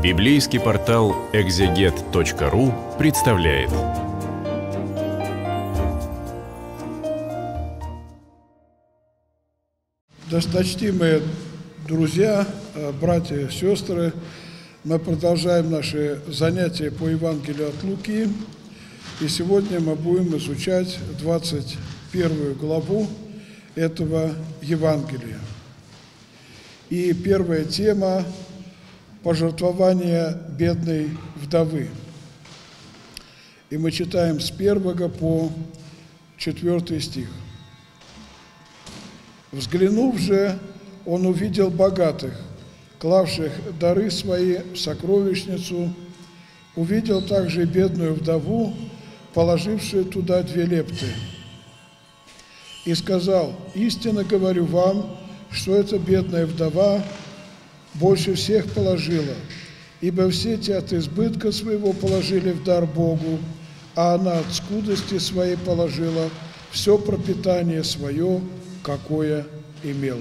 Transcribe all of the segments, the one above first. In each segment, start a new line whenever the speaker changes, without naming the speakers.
Библейский портал экзегет.ру представляет.
Досточтимые друзья, братья и сестры, мы продолжаем наши занятия по Евангелию от Луки. И сегодня мы будем изучать 21 главу этого Евангелия. И первая тема – пожертвование бедной вдовы. И мы читаем с 1 по 4 стих. «Взглянув же, он увидел богатых, клавших дары свои в сокровищницу, увидел также и бедную вдову, положившую туда 2 лепты. И сказал: истинно говорю вам, что эта бедная вдова больше всех положила, ибо все те от избытка своего положили в дар Богу, а она от скудости своей положила все пропитание свое, какое имела».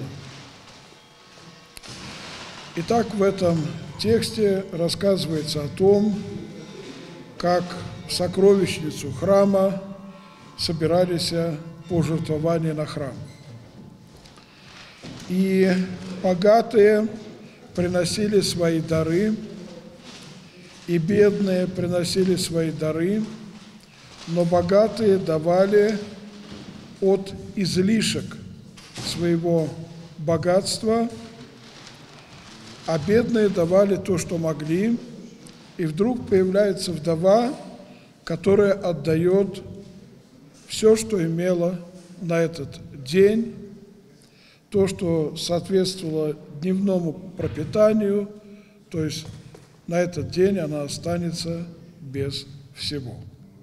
Итак, в этом тексте рассказывается о том, как в сокровищницу храма собирались пожертвования на храм. И богатые приносили свои дары, и бедные приносили свои дары, но богатые давали от излишек своего богатства, а бедные давали то, что могли. И вдруг появляется вдова, которая отдает все, что имела на этот день, то, что соответствовало дневному пропитанию, то есть на этот день она останется без всего.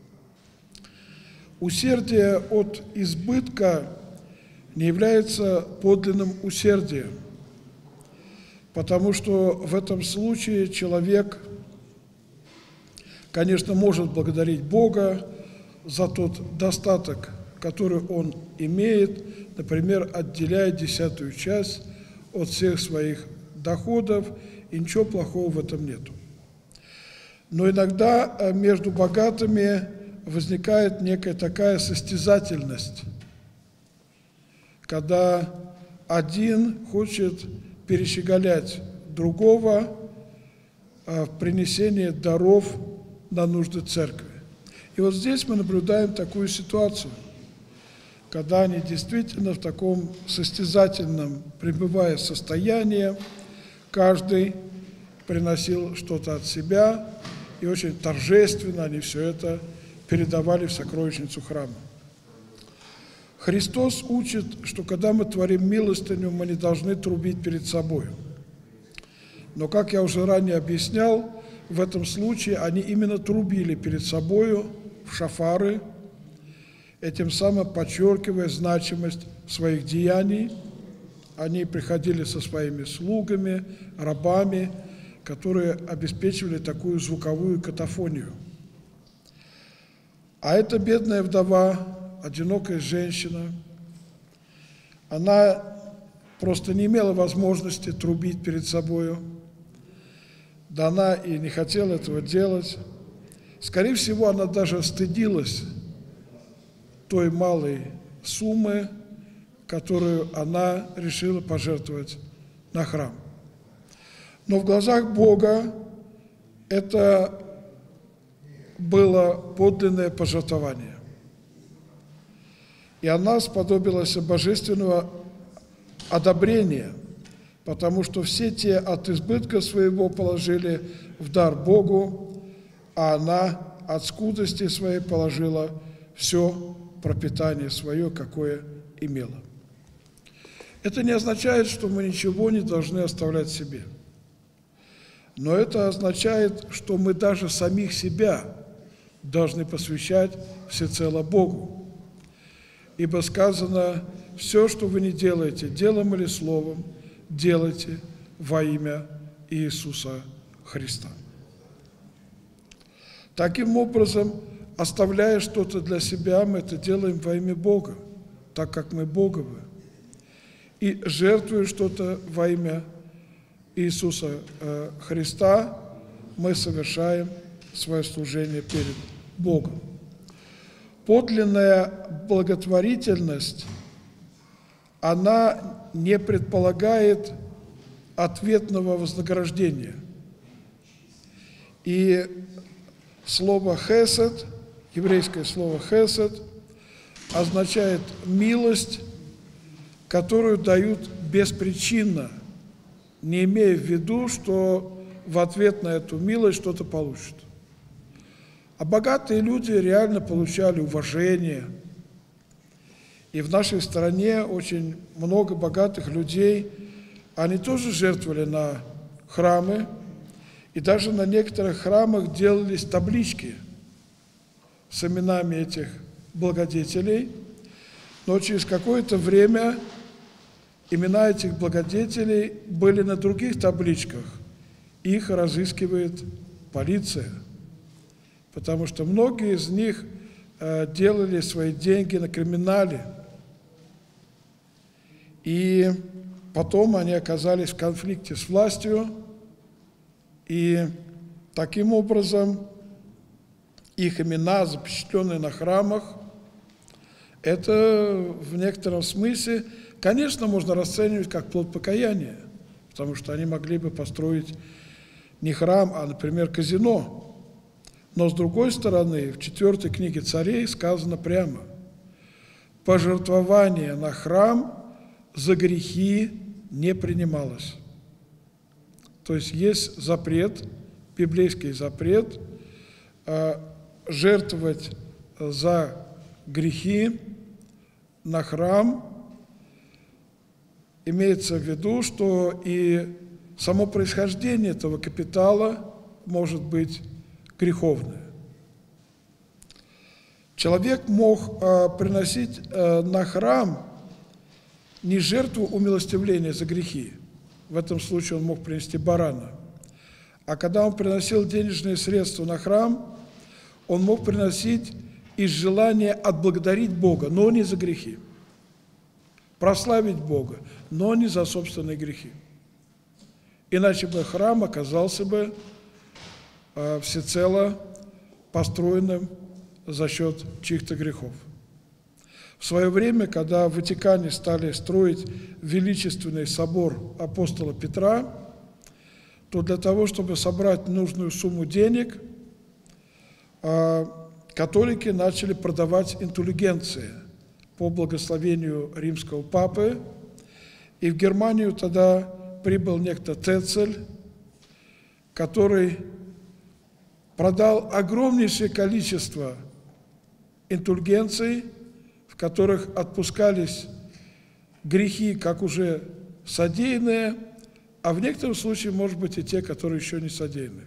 Усердие от избытка не является подлинным усердием, потому что в этом случае человек, конечно, может благодарить Бога за тот достаток, который он имеет, например, отделяя 10-ю часть от всех своих доходов, и ничего плохого в этом нету. Но иногда между богатыми возникает некая такая состязательность, когда один хочет перещеголять другого в принесении даров на нужды церкви. И вот здесь мы наблюдаем такую ситуацию, когда они действительно в таком состязательном, пребывая состоянии, каждый приносил что-то от себя, и очень торжественно они все это передавали в сокровищницу храма. Христос учит, что когда мы творим милостыню, мы не должны трубить перед собой. Но, как я уже ранее объяснял, в этом случае они именно трубили перед собою в шафары, этим самым подчеркивая значимость своих деяний. Они приходили со своими слугами, рабами, которые обеспечивали такую звуковую катафонию. А эта бедная вдова, одинокая женщина, она просто не имела возможности трубить перед собою, да она и не хотела этого делать. Скорее всего, она даже стыдилась той малой суммы, которую она решила пожертвовать на храм. Но в глазах Бога это было подлинное пожертвование. И она сподобилась божественного одобрения, потому что все те от избытка своего положили в дар Богу, а она от скудости своей положила все пропитание свое, какое имела. Это не означает, что мы ничего не должны оставлять себе. Но это означает, что мы даже самих себя должны посвящать всецело Богу. Ибо сказано: все, что вы не делаете, делом или словом, делайте во имя Иисуса Христа. Таким образом, оставляя что-то для себя, мы это делаем во имя Бога, так как мы Боговы. И жертвуя что-то во имя Иисуса Христа, мы совершаем свое служение перед Богом. Подлинная благотворительность, она не предполагает ответного вознаграждения. И слово «хесед», еврейское слово «хесед», означает милость, которую дают беспричинно, не имея в виду, что в ответ на эту милость что-то получат. А богатые люди реально получали уважение. И в нашей стране очень много богатых людей, они тоже жертвовали на храмы, и даже на некоторых храмах делались таблички с именами этих благодетелей, но через какое-то время имена этих благодетелей были на других табличках, их разыскивает полиция, потому что многие из них делали свои деньги на криминале, и потом они оказались в конфликте с властью, и таким образом их имена, запечатленные на храмах, это в некотором смысле, конечно, можно расценивать как плод покаяния, потому что они могли бы построить не храм, а, например, казино. Но с другой стороны, в 4 книге Царей сказано прямо: пожертвование на храм за грехи не принималось. То есть запрет, библейский запрет, жертвовать за грехи на храм. Имеется в виду, что и само происхождение этого капитала может быть греховное. Человек мог приносить на храм не жертву умилостивления за грехи, в этом случае он мог принести барана, а когда он приносил денежные средства на храм, он мог приносить из желания отблагодарить Бога, но не за грехи, прославить Бога, но не за собственные грехи. Иначе бы храм оказался бы всецело построенным за счет чьих-то грехов. В свое время, когда в Ватикане стали строить величественный собор апостола Петра, то для того, чтобы собрать нужную сумму денег, католики начали продавать индульгенции по благословению римского папы. И в Германию тогда прибыл некто Тецель, который продал огромнейшее количество индульгенций, в которых отпускались грехи, как уже содеянные, а в некотором случае, может быть, и те, которые еще не содеяны.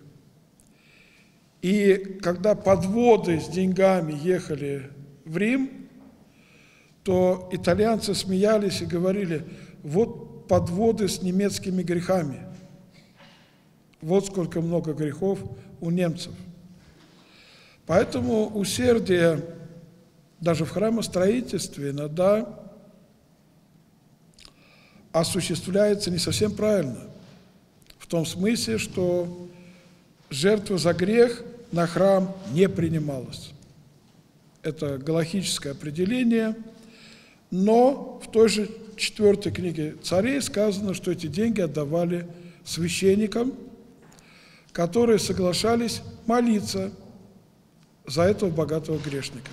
И когда подводы с деньгами ехали в Рим, то итальянцы смеялись и говорили: вот подводы с немецкими грехами, вот сколько много грехов у немцев. Поэтому усердие даже в храмостроительстве иногда осуществляется не совсем правильно, в том смысле, что жертва за грех на храм не принималась. Это галахическое определение, но в той же 4 книге Царей сказано, что эти деньги отдавали священникам, которые соглашались молиться за этого богатого грешника.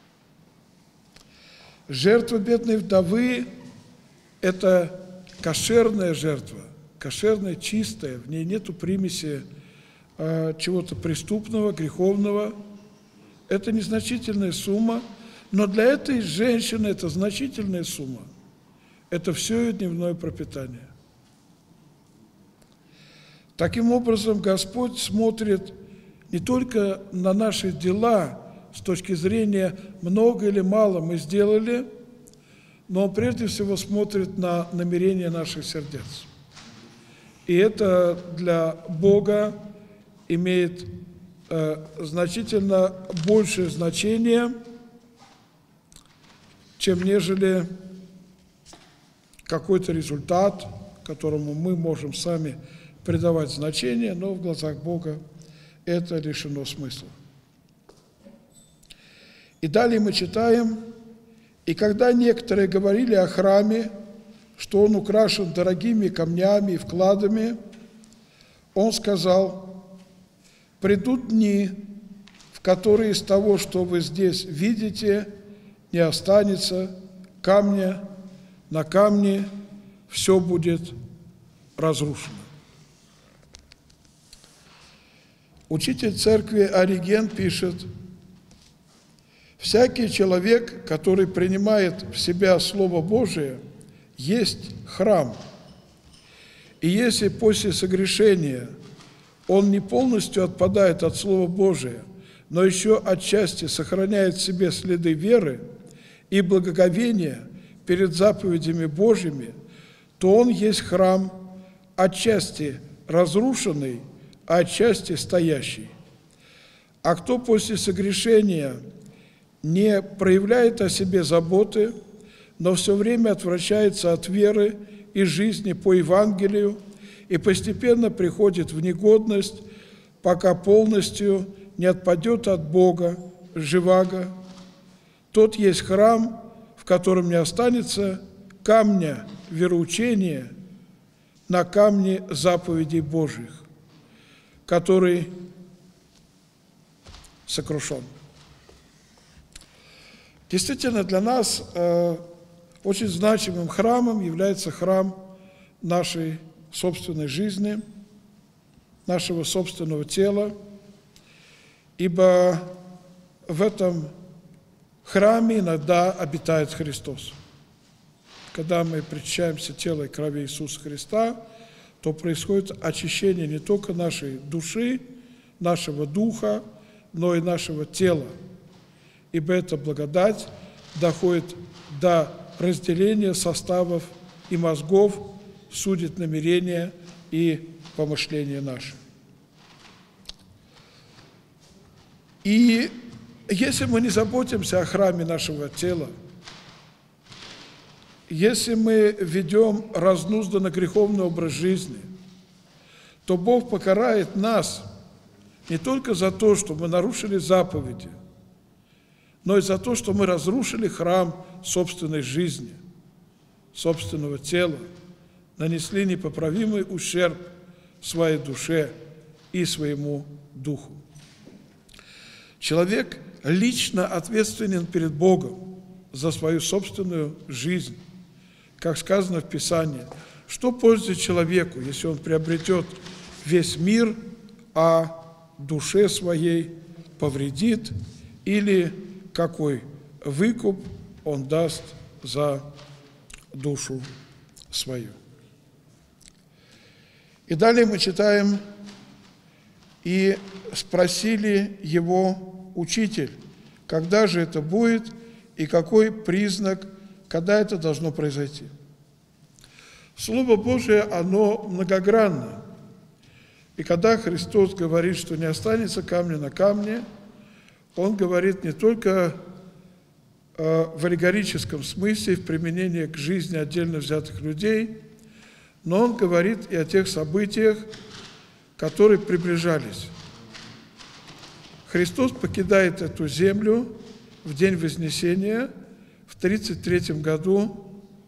Жертва бедной вдовы – это кошерная жертва, кошерная, чистая, в ней нету примеси чего-то преступного, греховного. Это незначительная сумма, но для этой женщины это значительная сумма. Это все ее дневное пропитание. Таким образом, Господь смотрит не только на наши дела с точки зрения, много или мало мы сделали, но Он прежде всего смотрит на намерения наших сердец. И это для Бога имеет значительно большее значение, чем нежели какой-то результат, которому мы можем сами придавать значение, но в глазах Бога это лишено смысла. И далее мы читаем: «И когда некоторые говорили о храме, что он украшен дорогими камнями и вкладами, он сказал: придут дни, в которые из того, что вы здесь видите, не останется камня на камне, все будет разрушено». Учитель церкви Ориген пишет: «Всякий человек, который принимает в себя Слово Божие, есть храм. И если после согрешения он не полностью отпадает от Слова Божия, но еще отчасти сохраняет в себе следы веры и благоговения перед заповедями Божьими, то он есть храм, отчасти разрушенный, а отчасти стоящий. А кто после согрешения не проявляет о себе заботы, но все время отвращается от веры и жизни по Евангелию и постепенно приходит в негодность, пока полностью не отпадет от Бога, живаго, тот есть храм, в котором не останется камня вероучения на камне заповедей Божьих, который сокрушен». Действительно, для нас очень значимым храмом является храм нашей собственной жизни, нашего собственного тела, ибо в этом храме иногда обитает Христос. Когда мы причащаемся тела и крови Иисуса Христа, то происходит очищение не только нашей души, нашего духа, но и нашего тела, ибо эта благодать доходит до разделения составов и мозгов, судит намерения и помышления наши. И если мы не заботимся о храме нашего тела, если мы ведем разнузданно греховный образ жизни, то Бог покарает нас не только за то, что мы нарушили заповеди, но и за то, что мы разрушили храм собственной жизни, собственного тела, нанесли непоправимый ущерб своей душе и своему духу. Человек лично ответственен перед Богом за свою собственную жизнь. Как сказано в Писании: что пользует человеку, если он приобретет весь мир, а душе своей повредит, или какой выкуп он даст за душу свою. И далее мы читаем: «И спросили его: учитель, когда же это будет, и какой признак, когда это должно произойти?» Слово Божие, оно многогранно. И когда Христос говорит, что не останется камня на камне, Он говорит не только в аллегорическом смысле, в применении к жизни отдельно взятых людей, но Он говорит и о тех событиях, которые приближались. Христос покидает эту землю в день Вознесения в 33 году,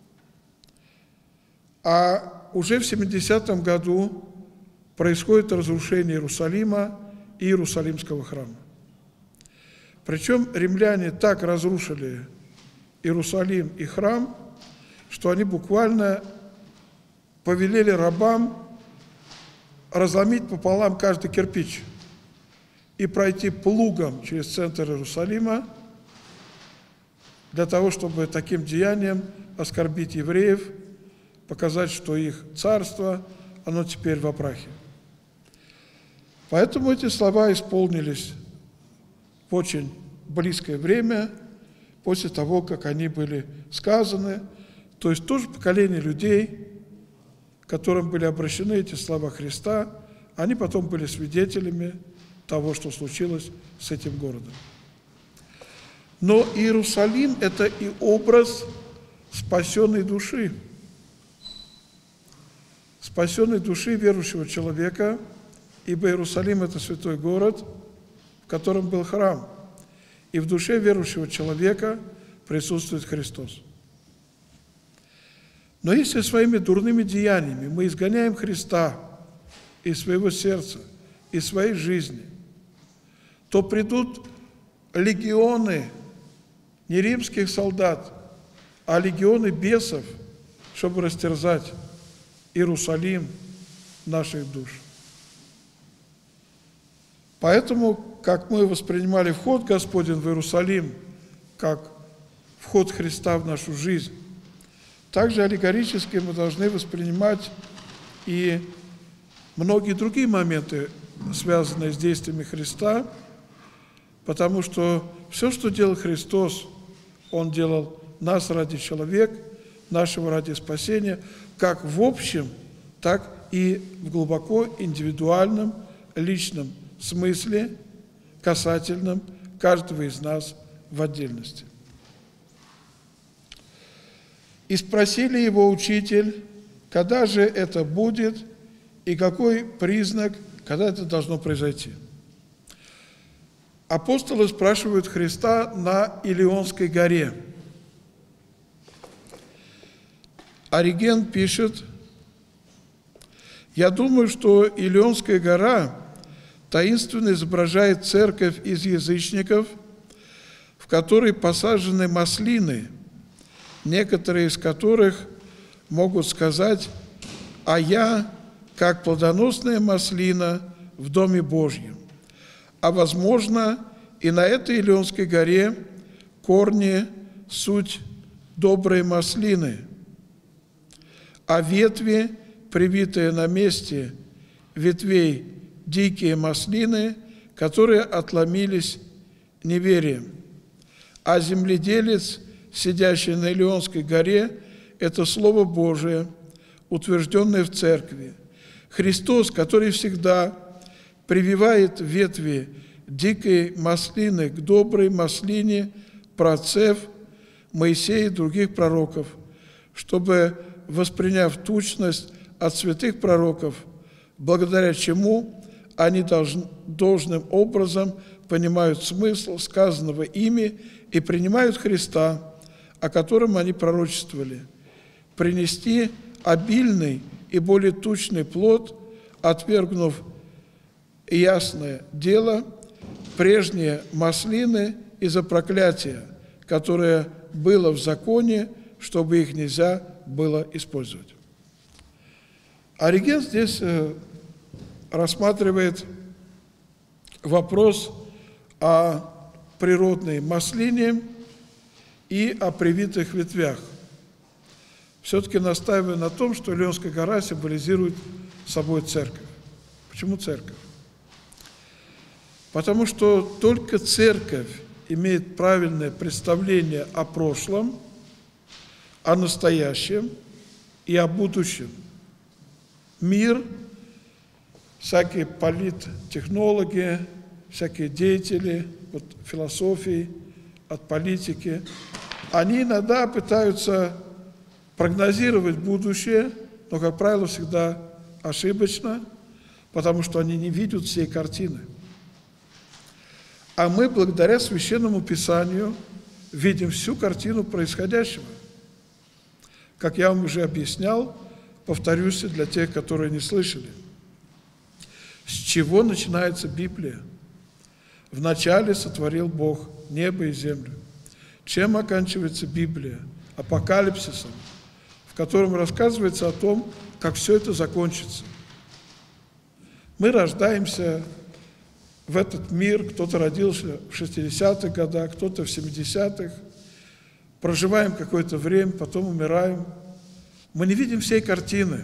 а уже в 70 году происходит разрушение Иерусалима и Иерусалимского храма. Причем римляне так разрушили Иерусалим и храм, что они буквально повелели рабам разломить пополам каждый кирпич и пройти плугом через центр Иерусалима для того, чтобы таким деянием оскорбить евреев, показать, что их царство, оно теперь во прахе. Поэтому эти слова исполнились в очень близкое время после того, как они были сказаны. То есть тоже поколение людей, которым были обращены эти слова Христа, они потом были свидетелями того, что случилось с этим городом. Но Иерусалим – это и образ спасенной души верующего человека, ибо Иерусалим – это святой город, в котором был храм, и в душе верующего человека присутствует Христос. Но если своими дурными деяниями мы изгоняем Христа из своего сердца, из своей жизни, то придут легионы не римских солдат, а легионы бесов, чтобы растерзать Иерусалим наших душ. Поэтому, как мы воспринимали вход Господень в Иерусалим, как вход Христа в нашу жизнь, также аллегорически мы должны воспринимать и многие другие моменты, связанные с действиями Христа, потому что все, что делал Христос, Он делал нас ради человека, нашего ради спасения, как в общем, так и в глубоко индивидуальном, личном смысле, касательном каждого из нас в отдельности. И спросили его учитель, когда же это будет и какой признак, когда это должно произойти. Апостолы спрашивают Христа на Илионской горе. Ориген пишет: «Я думаю, что Илионская гора таинственно изображает церковь из язычников, в которой посажены маслины, некоторые из которых могут сказать: «А я, как плодоносная маслина в Доме Божьем». А возможно, и на этой Илионской горе корни – суть доброй маслины, а ветви, привитые на месте ветвей дикие маслины, которые отломились неверием. А земледелец, сидящий на Илионской горе, это Слово Божие, утвержденное в церкви. Христос, который всегда прививает ветви дикой маслины к доброй маслине праотцев Моисея и других пророков, чтобы, восприняв тучность от святых пророков, благодаря чему они должным образом понимают смысл сказанного ими и принимают Христа, о котором они пророчествовали, принести обильный и более тучный плод, отвергнув ясное дело, прежние маслины из-за проклятия, которое было в законе, чтобы их нельзя было использовать. Ориген здесь рассматривает вопрос о природной маслине и о привитых ветвях. Все-таки настаивая на том, что Илионская гора символизирует собой церковь. Почему церковь? Потому что только церковь имеет правильное представление о прошлом, о настоящем и о будущем. Мир, всякие политтехнологи, всякие деятели от философии, от политики, они иногда пытаются прогнозировать будущее, но, как правило, всегда ошибочно, потому что они не видят всей картины. А мы, благодаря Священному Писанию, видим всю картину происходящего. Как я вам уже объяснял, повторюсь для тех, которые не слышали. С чего начинается Библия? Вначале сотворил Бог небо и землю. Чем оканчивается Библия? Апокалипсисом, в котором рассказывается о том, как все это закончится. Мы рождаемся в этот мир, кто-то родился в 60-х годах, кто-то в 70-х, проживаем какое-то время, потом умираем. Мы не видим всей картины.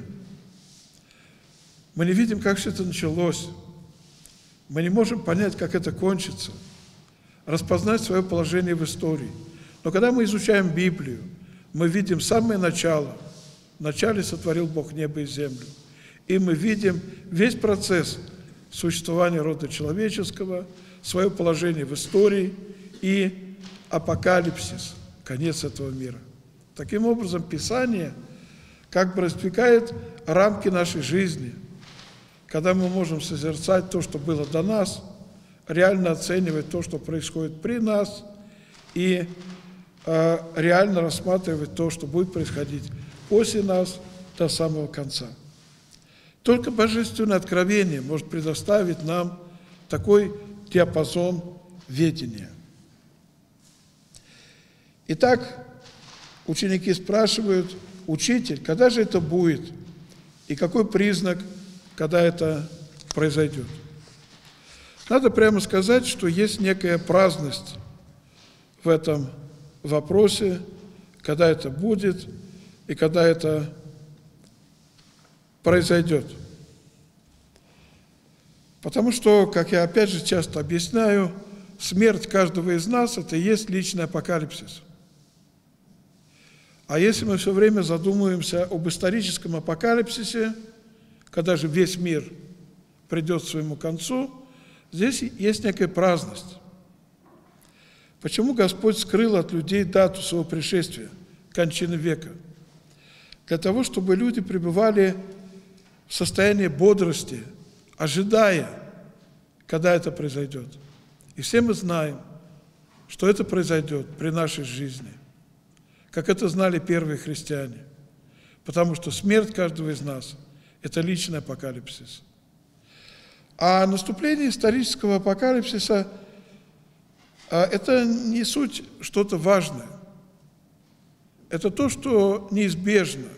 Мы не видим, как все это началось. Мы не можем понять, как это кончится, распознать свое положение в истории. Но когда мы изучаем Библию, мы видим самое начало. Вначале сотворил Бог небо и землю. И мы видим весь процесс существования рода человеческого, свое положение в истории и апокалипсис, конец этого мира. Таким образом, Писание как бы раздвигает рамки нашей жизни, когда мы можем созерцать то, что было до нас, реально оценивать то, что происходит при нас, и реально рассматривать то, что будет происходить после нас до самого конца. Только Божественное откровение может предоставить нам такой диапазон ведения. Итак, ученики спрашивают: «Учитель, когда же это будет? И какой признак, когда это произойдет?» Надо прямо сказать, что есть некая праздность в этом вопросе, когда это будет и когда это произойдет. Потому что, как я опять же часто объясняю, смерть каждого из нас – это и есть личный апокалипсис. А если мы все время задумываемся об историческом апокалипсисе, когда же весь мир придет к своему концу, здесь есть некая праздность. Почему Господь скрыл от людей дату своего пришествия, кончины века? Для того, чтобы люди пребывали в состоянии бодрости, ожидая, когда это произойдет. И все мы знаем, что это произойдет при нашей жизни, как это знали первые христиане, потому что смерть каждого из нас – это личный апокалипсис. А наступление исторического апокалипсиса – это не суть что-то важное. Это то, что неизбежно.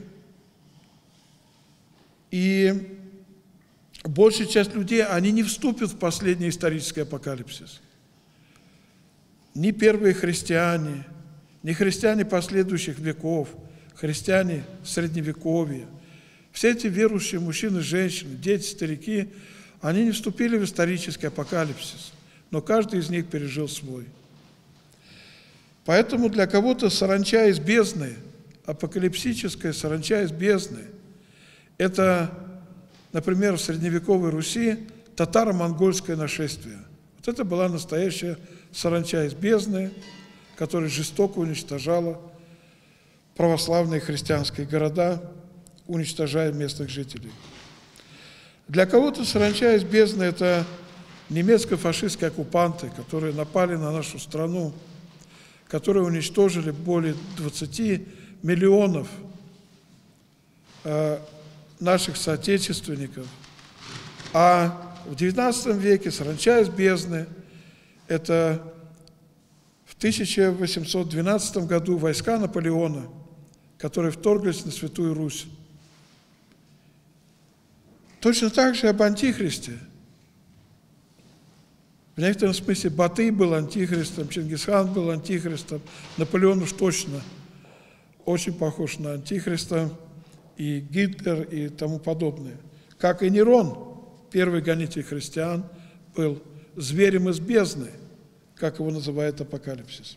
И большая часть людей, они не вступят в последний исторический апокалипсис. Ни первые христиане, ни христиане последующих веков, христиане Средневековья. Все эти верующие мужчины, женщины, дети, старики, они не вступили в исторический апокалипсис, но каждый из них пережил свой. Поэтому для кого-то саранча из бездны, апокалипсическая саранча из бездны, это, например, в средневековой Руси татаро-монгольское нашествие. Вот это была настоящая саранча из бездны, которая жестоко уничтожала православные христианские города, уничтожая местных жителей. Для кого-то саранча из бездны – это немецко-фашистские оккупанты, которые напали на нашу страну, которые уничтожили более 20 миллионов наших соотечественников. А в XIX веке саранча из бездны – это в 1812 году войска Наполеона, которые вторглись на Святую Русь. Точно так же об Антихристе. В некотором смысле Батый был антихристом, Чингисхан был антихристом, Наполеон уж точно очень похож на антихриста, и Гитлер и тому подобное. Как и Нерон, первый гонитель христиан, был зверем из бездны, как его называет Апокалипсис.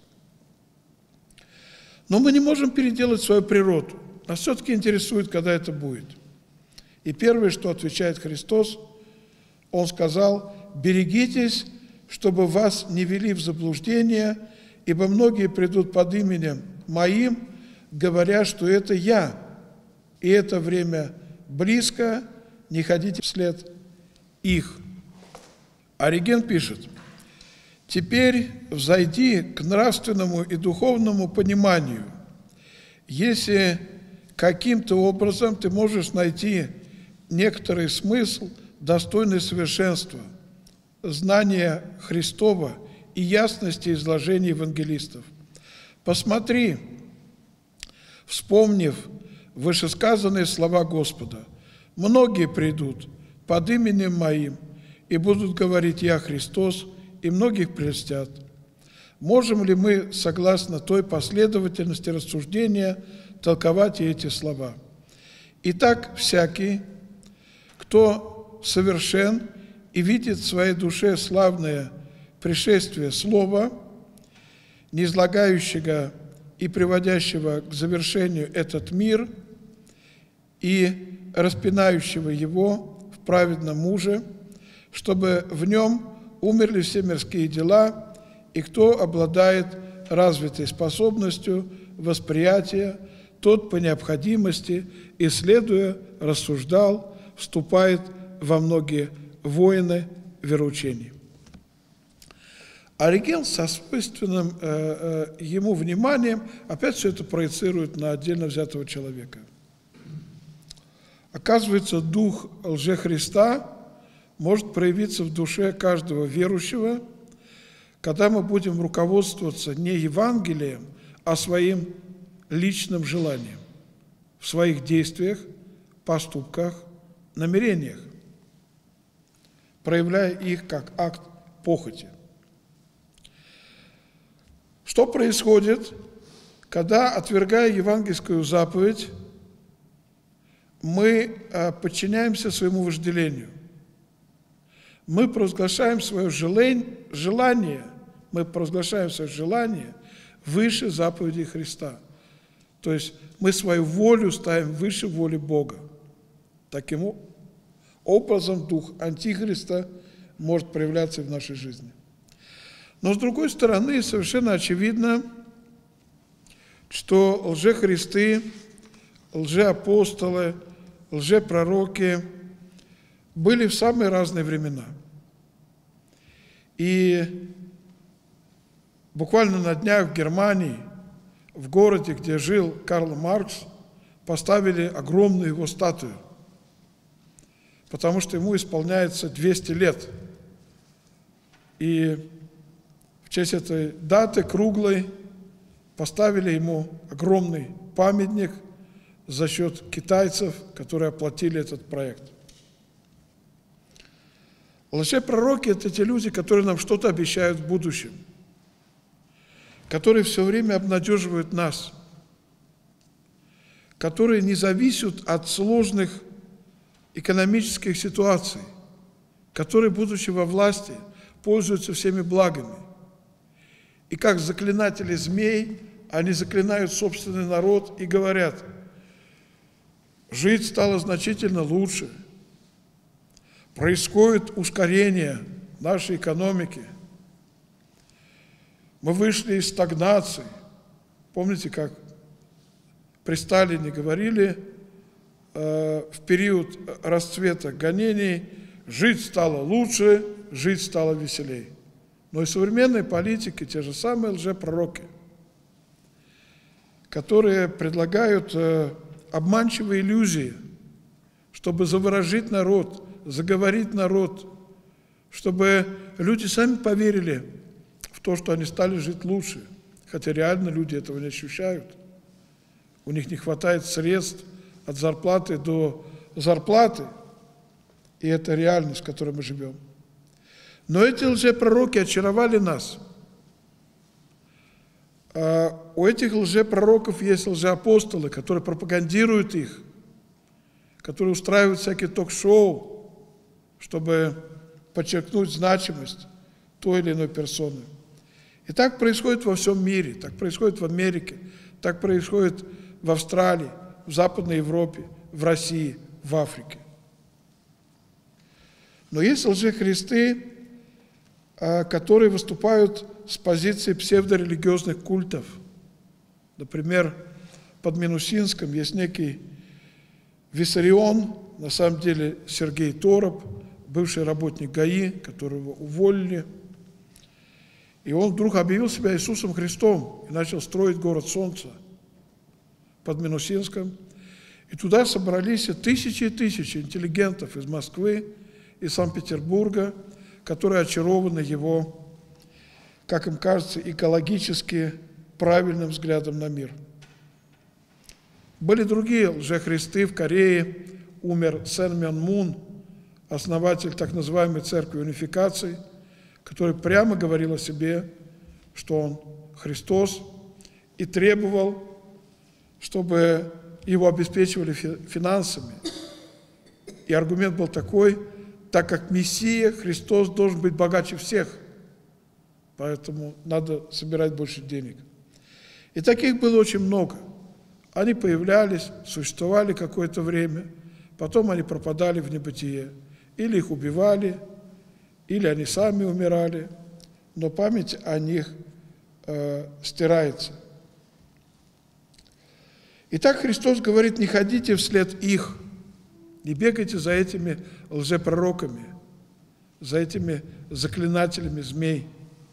Но мы не можем переделать свою природу. Нас все-таки интересует, когда это будет. И первое, что отвечает Христос, Он сказал: «Берегитесь, чтобы вас не ввели в заблуждение, ибо многие придут под именем Моим, говоря, что это Я, и это время близко, не ходите вслед их». Ориген пишет: «Теперь взойди к нравственному и духовному пониманию. Если каким-то образом ты можешь найти некоторый смысл, достойный совершенства, знания Христова и ясности изложения евангелистов. Посмотри, вспомнив вышесказанные слова Господа: многие придут под именем Моим и будут говорить: Я Христос, и многих прельстят. Можем ли мы, согласно той последовательности рассуждения, толковать и эти слова? Итак, всякий, кто совершен и видит в своей душе славное пришествие Слова, ниизлагающего и приводящего к завершению этот мир и распинающего его в праведном муже, чтобы в нем умерли все мирские дела, и кто обладает развитой способностью восприятия, тот по необходимости, исследуя, рассуждал, вступает во многие войны вероучений. Ориген со свойственным ему вниманием опять все это проецирует на отдельно взятого человека. Оказывается, дух лжехриста может проявиться в душе каждого верующего, когда мы будем руководствоваться не Евангелием, а своим личным желанием в своих действиях, поступках, намерениях, проявляя их как акт похоти. Что происходит, когда, отвергая евангельскую заповедь, мы подчиняемся своему вожделению? Мы провозглашаем свое желание, выше заповедей Христа. То есть мы свою волю ставим выше воли Бога. Таким образом, дух Антихриста может проявляться в нашей жизни. Но с другой стороны, совершенно очевидно, что лжехристы, лжеапостолы, лжепророки были в самые разные времена. И буквально на днях в Германии, в городе, где жил Карл Маркс, поставили огромную его статую, потому что ему исполняется 200 лет. И в честь этой даты круглой поставили ему огромный памятник за счет китайцев, которые оплатили этот проект. Лжепророки – это те люди, которые нам что-то обещают в будущем, которые все время обнадеживают нас, которые не зависят от сложных экономических ситуаций, которые, будучи во власти, пользуются всеми благами. И как заклинатели змей, они заклинают собственный народ и говорят: жить стало значительно лучше, происходит ускорение нашей экономики, мы вышли из стагнации. Помните, как при Сталине говорили в период расцвета гонений: жить стало лучше, жить стало веселей. Но и современные политики, те же самые лжепророки, которые предлагают обманчивые иллюзии, чтобы заворожить народ, заговорить народ, чтобы люди сами поверили в то, что они стали жить лучше, хотя реально люди этого не ощущают. У них не хватает средств от зарплаты до зарплаты, и это реальность, в которой мы живем. Но эти лжепророки очаровали нас. У этих лжепророков есть лжеапостолы, которые пропагандируют их, которые устраивают всякие ток-шоу, чтобы подчеркнуть значимость той или иной персоны. И так происходит во всем мире, так происходит в Америке, так происходит в Австралии, в Западной Европе, в России, в Африке. Но есть лжехристы, которые выступают с позиции псевдорелигиозных культов. Например, под Минусинском есть некий Виссарион, на самом деле Сергей Тороп, бывший работник ГАИ, которого уволили. И он вдруг объявил себя Иисусом Христом и начал строить город Солнца под Минусинском. И туда собрались тысячи и тысячи интеллигентов из Москвы, из Санкт-Петербурга, которые очарованы его, как им кажется, экологически правильным взглядом на мир. Были другие лжехристы в Корее, умер Сэн Мён Мун, основатель так называемой церкви унификации, который прямо говорил о себе, что он Христос, и требовал, чтобы его обеспечивали финансами. И аргумент был такой: так как Мессия, Христос должен быть богаче всех, поэтому надо собирать больше денег. И таких было очень много. Они появлялись, существовали какое-то время, потом они пропадали в небытие. Или их убивали, или они сами умирали, но память о них стирается. Итак, Христос говорит: не ходите вслед их, Не бегайте за этими лжепророками, за этими заклинателями змей.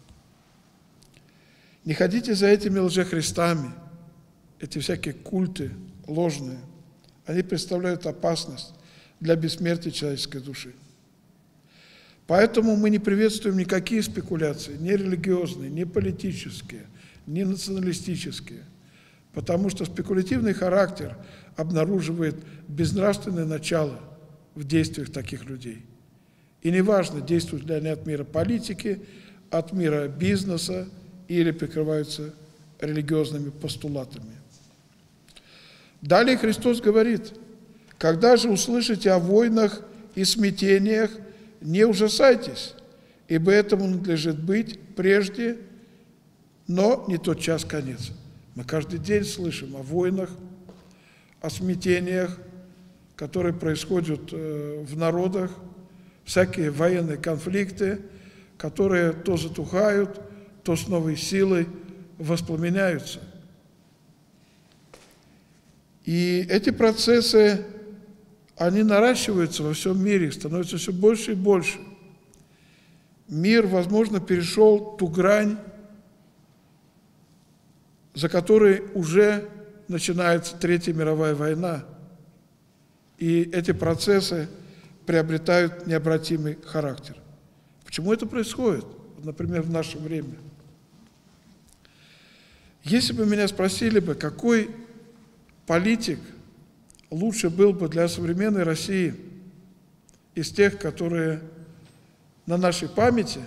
Не ходите за этими лжехристами, эти всякие культы ложные. Они представляют опасность для бессмертия человеческой души. Поэтому мы не приветствуем никакие спекуляции, ни религиозные, ни политические, ни националистические, потому что спекулятивный характер обнаруживает безнравственное начало в действиях таких людей. И неважно, действуют ли они от мира политики, от мира бизнеса или прикрываются религиозными постулатами. Далее Христос говорит: «Когда же услышите о войнах и смятениях, не ужасайтесь, ибо этому надлежит быть прежде, но не тот час конец». Мы каждый день слышим о войнах, о смятениях, которые происходят в народах, всякие военные конфликты, которые то затухают, то с новой силой воспламеняются. И эти процессы, они наращиваются во всем мире, становятся все больше и больше. Мир, возможно, перешел ту грань, за которой уже начинается Третья мировая война. И эти процессы приобретают необратимый характер. Почему это происходит? Например, в наше время. Если бы меня спросили бы, какой политик лучше был бы для современной России из тех, которые на нашей памяти,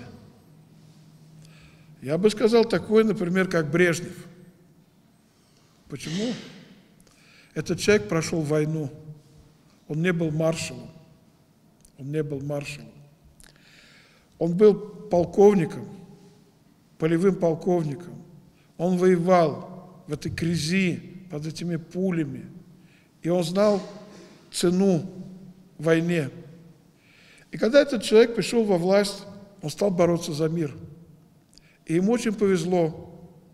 я бы сказал такой, например, как Брежнев. Почему? Этот человек прошел войну. Он не был маршалом. Он не был маршалом. Он был полковником, полевым полковником. Он воевал в этой грязи, под этими пулями. И он знал цену войне. И когда этот человек пришел во власть, он стал бороться за мир. И ему очень повезло.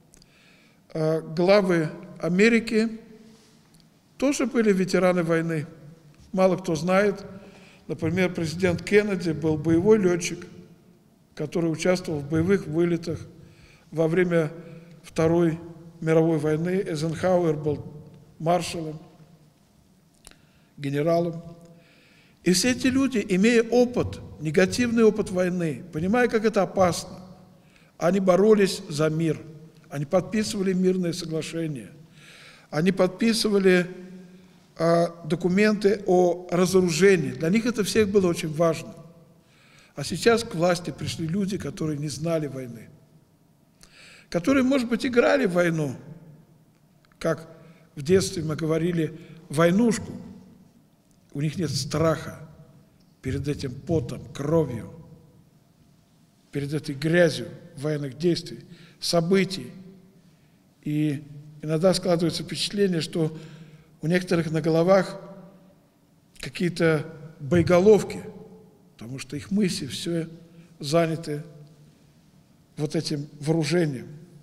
Главы Америки тоже были ветераны войны. Мало кто знает. Например, президент Кеннеди был боевой летчик, который участвовал в боевых вылетах во время Второй мировой войны. Эйзенхауэр был маршалом, генералом. И все эти люди, имея опыт, негативный опыт войны, понимая, как это опасно, они боролись за мир. Они подписывали мирные соглашения. Они подписывали документы о разоружении. Для них это всех было очень важно. А сейчас к власти пришли люди, которые не знали войны. Которые, может быть, играли в войну, как в детстве мы говорили, войнушку. У них нет страха перед этим потом, кровью, перед этой грязью военных действий, событий. И иногда складывается впечатление, что у некоторых на головах какие-то боеголовки, потому что их мысли все заняты вот этим вооружением.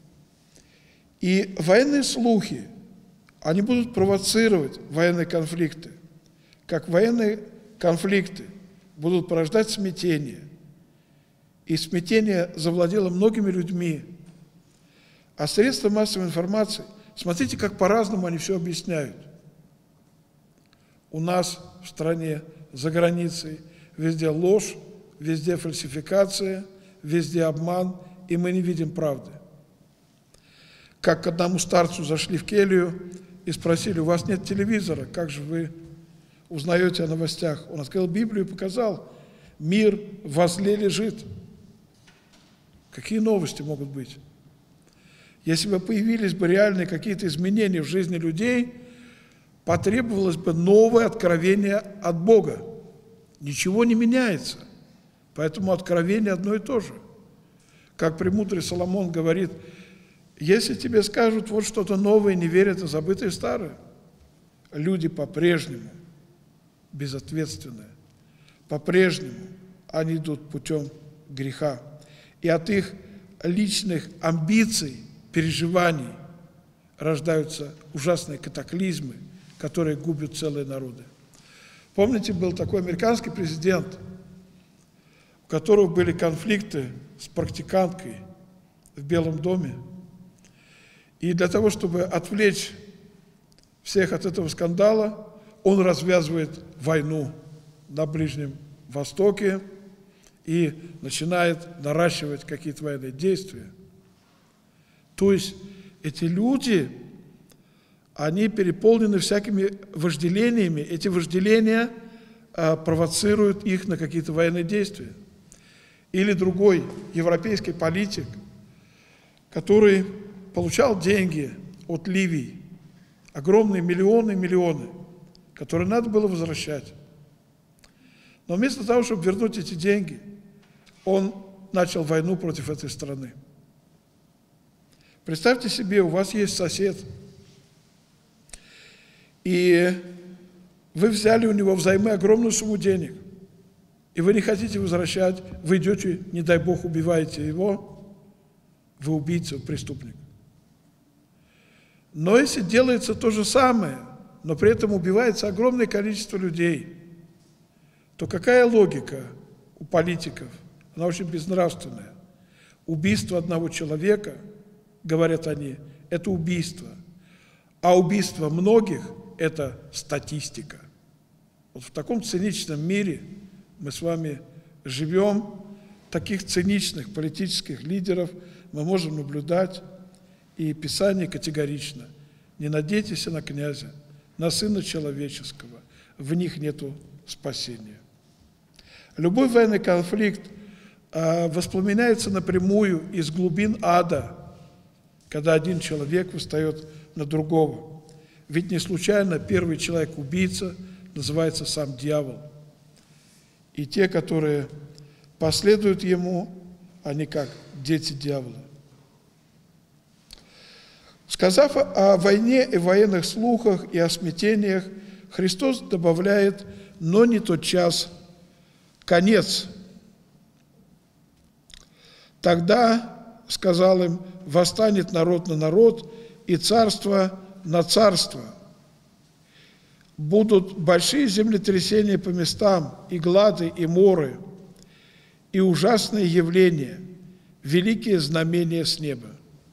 И военные слухи, они будут провоцировать военные конфликты. Как военные конфликты будут порождать смятение. И смятение завладело многими людьми. А средства массовой информации, смотрите, как по-разному они все объясняют. У нас в стране, за границей, везде ложь, везде фальсификация, везде обман, и мы не видим правды. Как к одному старцу зашли в келью и спросили: у вас нет телевизора, как же вы узнаете о новостях? Он открыл Библию и показал: мир возле лежит. Какие новости могут быть? Если бы появились бы реальные какие-то изменения в жизни людей, потребовалось бы новое откровение от Бога. Ничего не меняется, поэтому откровение одно и то же. Как премудрый Соломон говорит: если тебе скажут вот что-то новое, не верят, а забытое старое. Люди по-прежнему безответственные, по-прежнему они идут путем греха. И от их личных амбиций, переживаний рождаются ужасные катаклизмы, которые губят целые народы. Помните, был такой американский президент, у которого были конфликты с практиканткой в Белом доме. И для того, чтобы отвлечь всех от этого скандала, он развязывает войну на Ближнем Востоке и начинает наращивать какие-то военные действия. То есть эти люди, они переполнены всякими вожделениями. Эти вожделения провоцируют их на какие-то военные действия. Или другой европейский политик, который получал деньги от Ливии, огромные миллионы, которые надо было возвращать. Но вместо того, чтобы вернуть эти деньги, он начал войну против этой страны. Представьте себе, у вас есть сосед, и вы взяли у него взаймы огромную сумму денег, и вы не хотите возвращать, вы идете, не дай Бог, убиваете его, вы убийца, преступник. Но если делается то же самое, но при этом убивается огромное количество людей, то какая логика у политиков? Она очень безнравственная. Убийство одного человека, говорят они, это убийство. А убийство многих – это статистика. Вот в таком циничном мире мы с вами живем. Таких циничных политических лидеров мы можем наблюдать. И Писание категорично. Не надейтесь на князя, на Сына Человеческого. В них нету спасения. Любой военный конфликт воспламеняется напрямую из глубин ада, когда один человек восстает на другого. Ведь не случайно первый человек-убийца называется сам дьявол. И те, которые последуют ему, они как дети дьявола. Сказав о войне и военных слухах и о смятениях, Христос добавляет, но не тот час, конец. Тогда, сказал им, восстанет народ на народ и царство на царство. Будут большие землетрясения по местам, и глады, и моры, и ужасные явления, великие знамения с неба.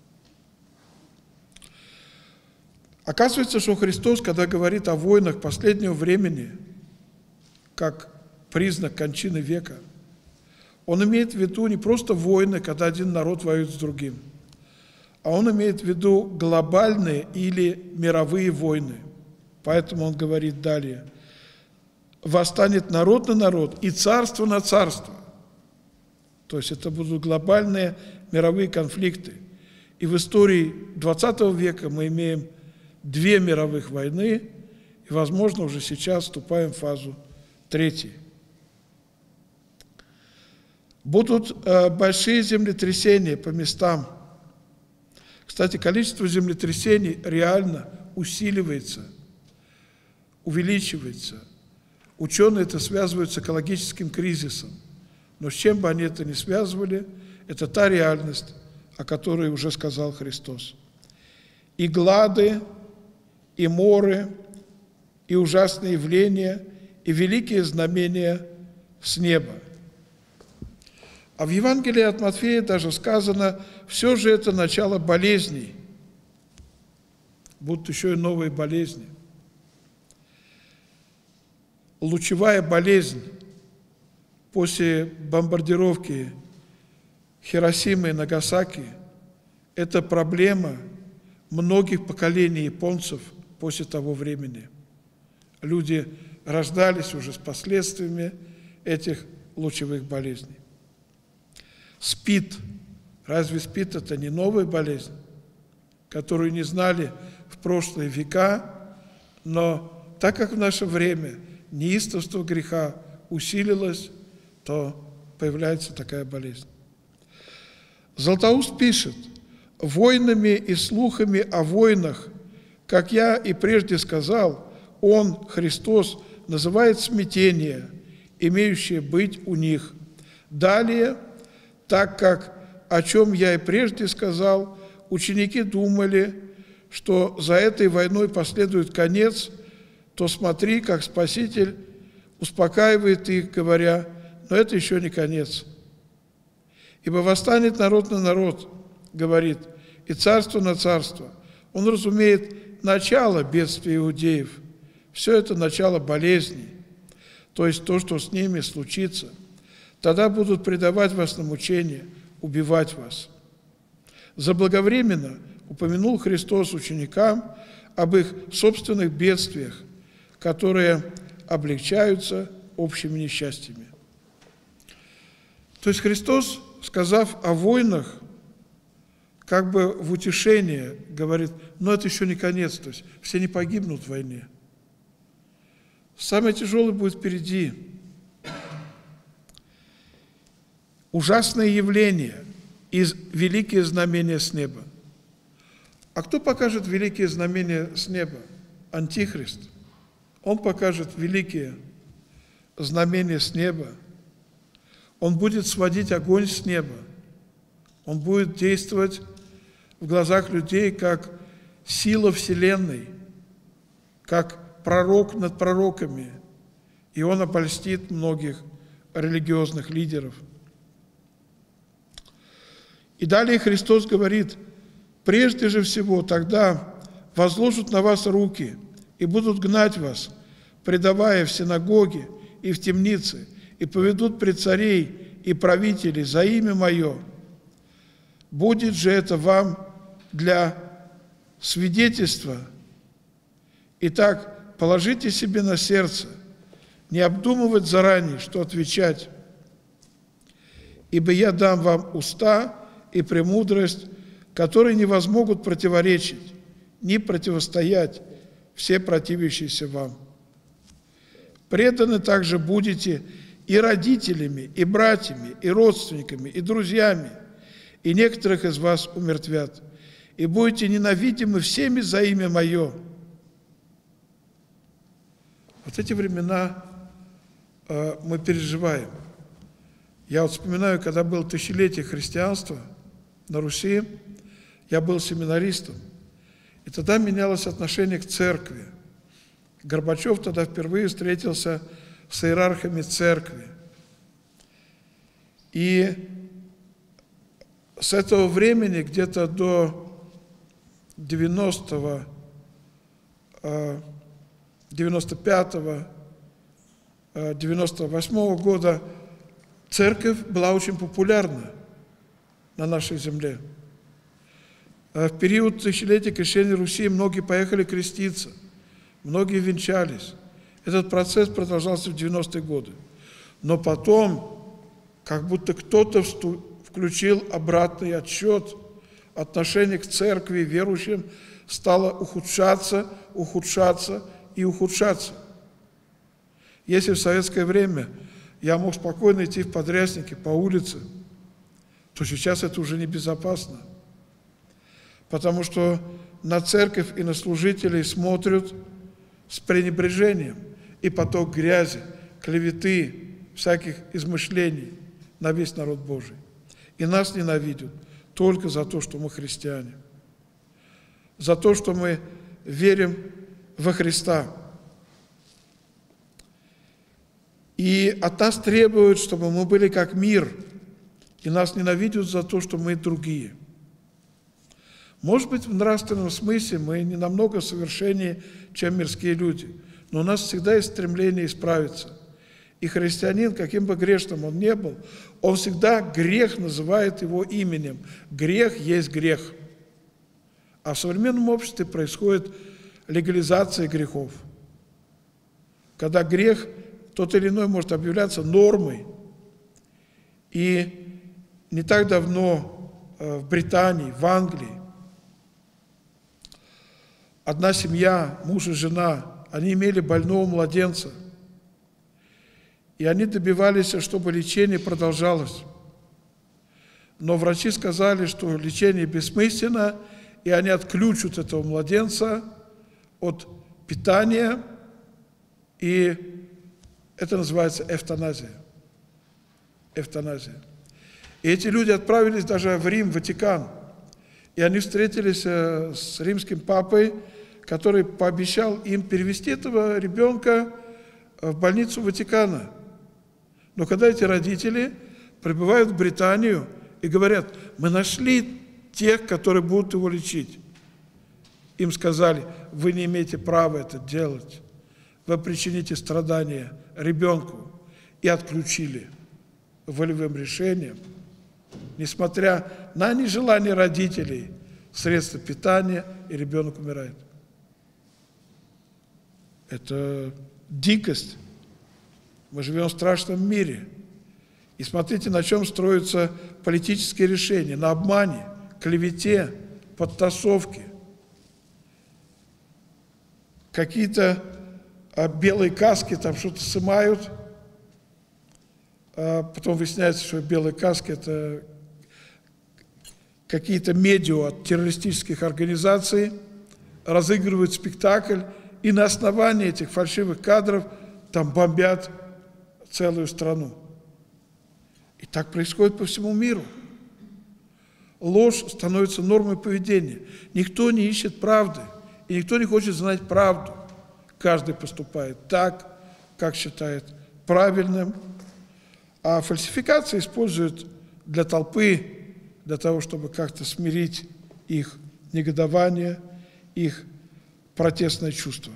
Оказывается, что Христос, когда говорит о войнах последнего времени, как признак кончины века, Он имеет в виду не просто войны, когда один народ воюет с другим, а Он имеет в виду глобальные или мировые войны. Поэтому Он говорит далее, восстанет народ на народ и царство на царство. То есть это будут глобальные мировые конфликты. И в истории 20 века мы имеем 2 мировых войны, и, возможно, уже сейчас вступаем в фазу 3. Будут большие землетрясения по местам. Кстати, количество землетрясений реально усиливается, увеличивается. Ученые это связывают с экологическим кризисом. Но с чем бы они это ни связывали, это та реальность, о которой уже сказал Христос. И глады, и моры, и ужасные явления, и великие знамения с неба. А в Евангелии от Матфея даже сказано, все же это начало болезней. Будут еще и новые болезни. Лучевая болезнь после бомбардировки Хиросимы и Нагасаки – это проблема многих поколений японцев после того времени. Люди рождались уже с последствиями этих лучевых болезней. СПИД. Разве СПИД – это не новая болезнь, которую не знали в прошлые века, но так как в наше время неистовство греха усилилось, то появляется такая болезнь. Златоуст пишет, «Войнами и слухами о войнах, как я и прежде сказал, Он, Христос, называет смятение, имеющее быть у них. Далее, так как, о чем я и прежде сказал, ученики думали, что за этой войной последует конец, то смотри, как Спаситель успокаивает их, говоря: но это еще не конец. Ибо восстанет народ на народ, говорит, и царство на царство. Он разумеет начало бедствия иудеев. Все это начало болезней, то есть то, что с ними случится. Тогда будут предавать вас на мучение, убивать вас. Заблаговременно упомянул Христос ученикам об их собственных бедствиях, которые облегчаются общими несчастьями. То есть Христос, сказав о войнах, как бы в утешение говорит: но это еще не конец, то есть все не погибнут в войне. Самое тяжелое будет впереди. Ужасные явления и великие знамения с неба. А кто покажет великие знамения с неба? Антихрист. Он покажет великие знамения с неба. Он будет сводить огонь с неба. Он будет действовать в глазах людей как сила Вселенной, как пророк над пророками. И он обольстит многих религиозных лидеров. И далее Христос говорит: прежде же всего тогда возложат на вас руки и будут гнать вас, предавая в синагоги и в темницы, и поведут пред царей и правителей за имя Мое. Будет же это вам для свидетельства. Итак, положите себе на сердце, не обдумывать заранее, что отвечать, ибо я дам вам уста и премудрость, которые не возмогут противоречить, ни противостоять все противящиеся вам. Преданы также будете и родителями, и братьями, и родственниками, и друзьями, и некоторых из вас умертвят, и будете ненавидимы всеми за имя Мое. Вот эти времена мы переживаем. Я вот вспоминаю, когда было тысячелетие христианства на Руси, я был семинаристом, и тогда менялось отношение к церкви. Горбачев тогда впервые встретился с иерархами церкви. И с этого времени, где-то до 95-го, 98-го года церковь была очень популярна на нашей земле. В период тысячелетия крещения Руси многие поехали креститься, многие венчались. Этот процесс продолжался в 90-е годы. Но потом, как будто кто-то включил обратный отсчет, отношение к церкви, верующим стало ухудшаться, ухудшаться и ухудшаться. Если в советское время я мог спокойно идти в Подрясники по улице, то сейчас это уже небезопасно. Потому что на церковь и на служителей смотрят с пренебрежением, и поток грязи, клеветы, всяких измышлений на весь народ Божий. И нас ненавидят только за то, что мы христиане, за то, что мы верим во Христа. И от нас требуют, чтобы мы были как мир, и нас ненавидят за то, что мы другие. Может быть, в нравственном смысле мы не намного совершеннее, чем мирские люди, но у нас всегда есть стремление исправиться. И христианин, каким бы грешным он ни был, он всегда грех называет его именем. Грех есть грех. А в современном обществе происходит легализация грехов. Когда грех, тот или иной, может объявляться нормой. И не так давно в Британии, в Англии, одна семья, муж и жена, они имели больного младенца. И они добивались, чтобы лечение продолжалось. Но врачи сказали, что лечение бессмысленно, и они отключат этого младенца от питания, и это называется эвтаназия. Эвтаназия. И эти люди отправились даже в Рим, в Ватикан. И они встретились с римским папой, который пообещал им перевести этого ребенка в больницу Ватикана. Но когда эти родители прибывают в Британию и говорят: мы нашли тех, которые будут его лечить, им сказали: вы не имеете права это делать, вы причините страдания ребенку, и отключили волевым решением, несмотря на нежелание родителей, средства питания, и ребенок умирает. Это дикость. Мы живем в страшном мире. И смотрите, на чем строятся политические решения: на обмане, клевете, подтасовке. Какие-то белые каски там что-то сымают, а потом выясняется, что белые каски – это какие-то медиа от террористических организаций, разыгрывают спектакль, и на основании этих фальшивых кадров там бомбят целую страну. И так происходит по всему миру. Ложь становится нормой поведения. Никто не ищет правды, и никто не хочет знать правду. Каждый поступает так, как считает правильным. А фальсификации используют для толпы, для того, чтобы как-то смирить их негодование, их протестное чувство.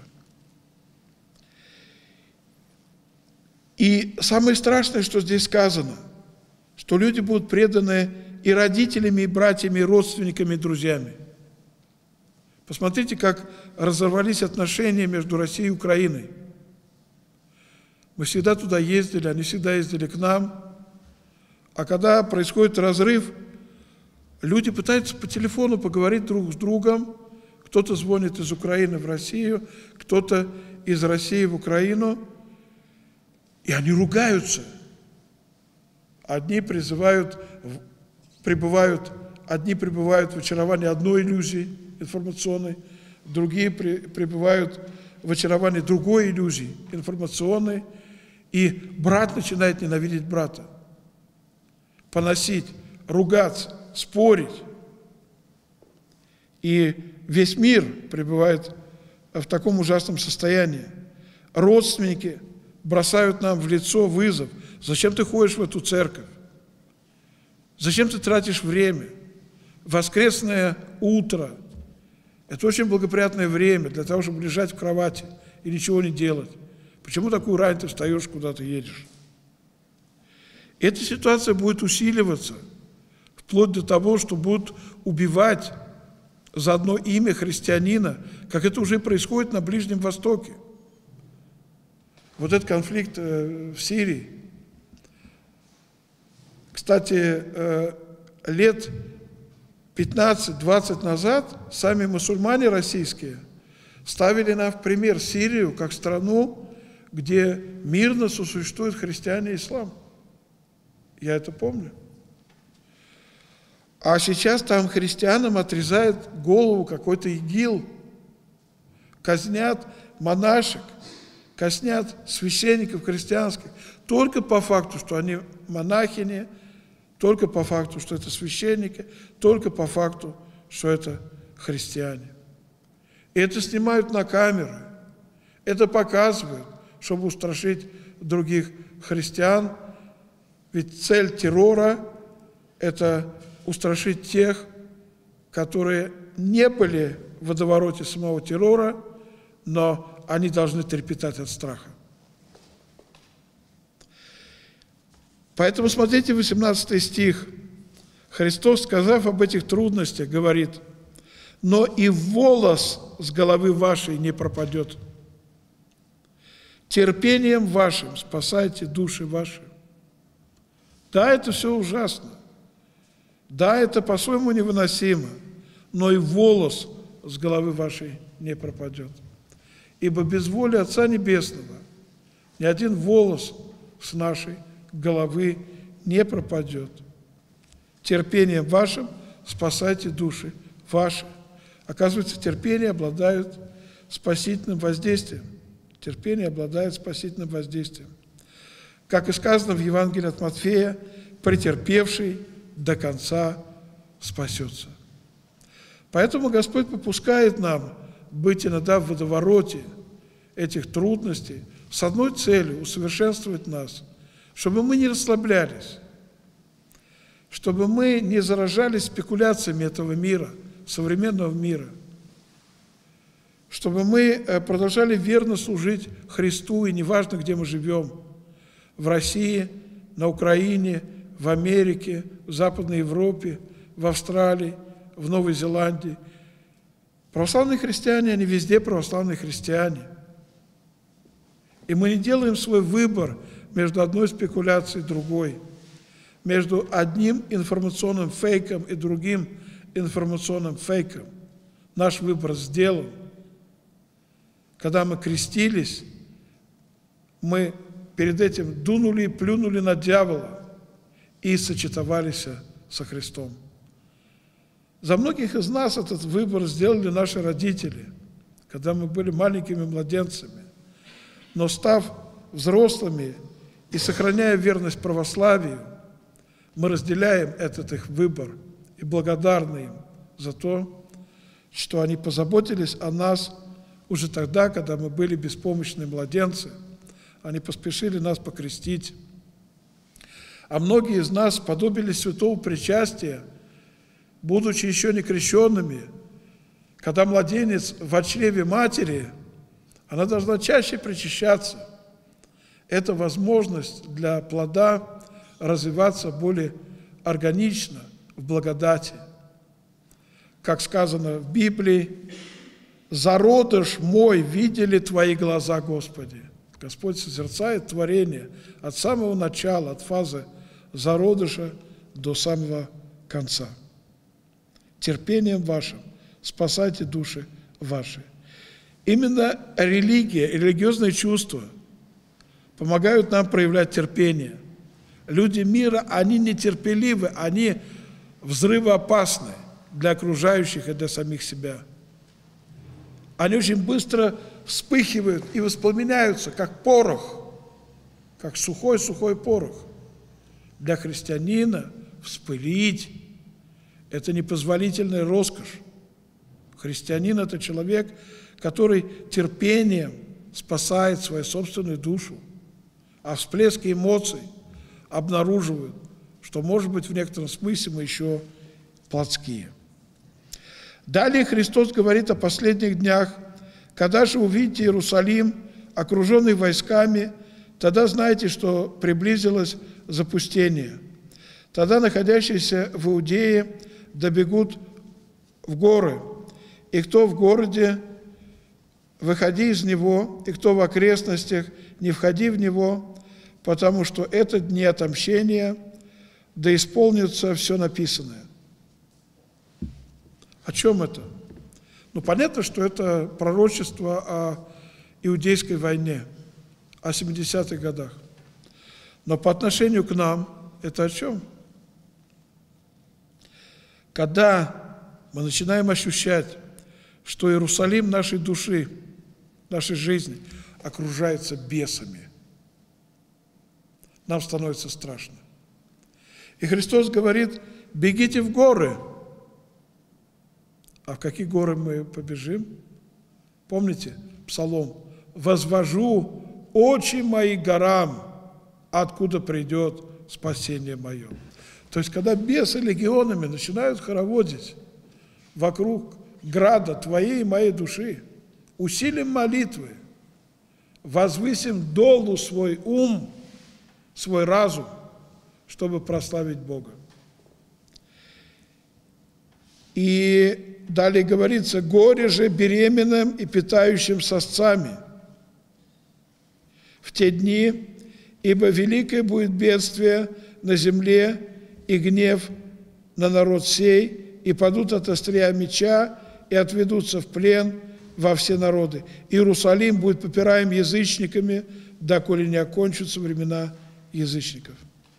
И самое страшное, что здесь сказано, что люди будут преданы и родителями, и братьями, и родственниками, и друзьями. Посмотрите, как разорвались отношения между Россией и Украиной. Мы всегда туда ездили, они всегда ездили к нам. А когда происходит разрыв, люди пытаются по телефону поговорить друг с другом. Кто-то звонит из Украины в Россию, кто-то из России в Украину. И они ругаются. Одни прибывают в очаровании одной иллюзии информационной, другие пребывают в очаровании другой иллюзии информационной, и брат начинает ненавидеть брата, поносить, ругаться, спорить. И весь мир пребывает в таком ужасном состоянии. Родственники бросают нам в лицо вызов: зачем ты ходишь в эту церковь? Зачем ты тратишь время? Воскресное утро – это очень благоприятное время для того, чтобы лежать в кровати и ничего не делать. Почему такую рань ты встаешь, куда ты едешь? Эта ситуация будет усиливаться, вплоть до того, что будут убивать за одно имя христианина, как это уже происходит на Ближнем Востоке. Вот этот конфликт в Сирии. Кстати, лет 15-20 назад сами мусульмане российские ставили нам в пример Сирию как страну, где мирно сосуществуют христиане и ислам. Я это помню. А сейчас там христианам отрезают голову какой-то ИГИЛ, казнят монашек, казнят священников христианских только по факту, что они монахини, только по факту, что это священники, только по факту, что это христиане. И это снимают на камеры, это показывают, чтобы устрашить других христиан. Ведь цель террора – это устрашить тех, которые не были в водовороте самого террора, но они должны трепетать от страха. Поэтому смотрите 18 стих. Христос, сказав об этих трудностях, говорит: «Но и волос с головы вашей не пропадет. Терпением вашим спасайте души ваши». Да, это все ужасно. Да, это по-своему невыносимо, но и волос с головы вашей не пропадет. Ибо без воли Отца Небесного ни один волос с нашей головы не пропадет. Терпением вашим спасайте души ваши. Оказывается, терпение обладает спасительным воздействием. Терпение обладает спасительным воздействием. Как и сказано в Евангелии от Матфея: претерпевший до конца спасется. Поэтому Господь попускает нам быть иногда в водовороте этих трудностей, с одной целью – усовершенствовать нас, чтобы мы не расслаблялись, чтобы мы не заражались спекуляциями этого мира, современного мира, чтобы мы продолжали верно служить Христу, и неважно, где мы живем, в России, на Украине, в Америке, в Западной Европе, в Австралии, в Новой Зеландии. Православные христиане, они везде православные христиане. И мы не делаем свой выбор между одной спекуляцией и другой, между одним информационным фейком и другим информационным фейком. Наш выбор сделан. Когда мы крестились, мы перед этим дунули и плюнули на дьявола и сочетовались со Христом. За многих из нас этот выбор сделали наши родители, когда мы были маленькими младенцами. Но став взрослыми и сохраняя верность православию, мы разделяем этот их выбор и благодарны им за то, что они позаботились о нас уже тогда, когда мы были беспомощные младенцы. Они поспешили нас покрестить. А многие из нас сподобились святого причастия, будучи еще не крещенными. Когда младенец в чреве матери, она должна чаще причащаться. Это возможность для плода развиваться более органично в благодати. Как сказано в Библии, «Зародыш мой видели Твои глаза, Господи». Господь созерцает творение от самого начала, от фазы зародыша до самого конца. Терпением вашим спасайте души ваши. Именно религия и религиозные чувства помогают нам проявлять терпение. Люди мира, они нетерпеливы, они взрывоопасны для окружающих и для самих себя. Они очень быстро вспыхивают и воспламеняются, как порох, как сухой порох. Для христианина вспылить – это непозволительная роскошь. Христианин – это человек, который терпением спасает свою собственную душу, а всплески эмоций обнаруживают, что, может быть, в некотором смысле мы еще плотские. Далее Христос говорит о последних днях. «Когда же увидите Иерусалим, окруженный войсками, тогда знайте, что приблизилось запустение. Тогда находящиеся в Иудее добегут в горы, и кто в городе, выходи из него, и кто в окрестностях, не входи в него, потому что это дни отомщения, да исполнится все написанное». О чем это? Ну, понятно, что это пророчество о иудейской войне, о 70-х годах. Но по отношению к нам это о чем? Когда мы начинаем ощущать, что Иерусалим нашей души, нашей жизни окружается бесами, нам становится страшно. И Христос говорит: бегите в горы. А в какие горы мы побежим? Помните псалом? «Возвожу очи мои горам, откуда придет спасение мое». То есть, когда бесы легионами начинают хороводить вокруг града твоей и моей души, усилим молитвы, возвысим долу свой ум, свой разум, чтобы прославить Бога. И далее говорится: «Горе же беременным и питающим сосцами в те дни, ибо великое будет бедствие на земле и гнев на народ сей, и падут от острия меча, и отведутся в плен во все народы. Иерусалим будет попираем язычниками, доколе не окончатся времена язычников».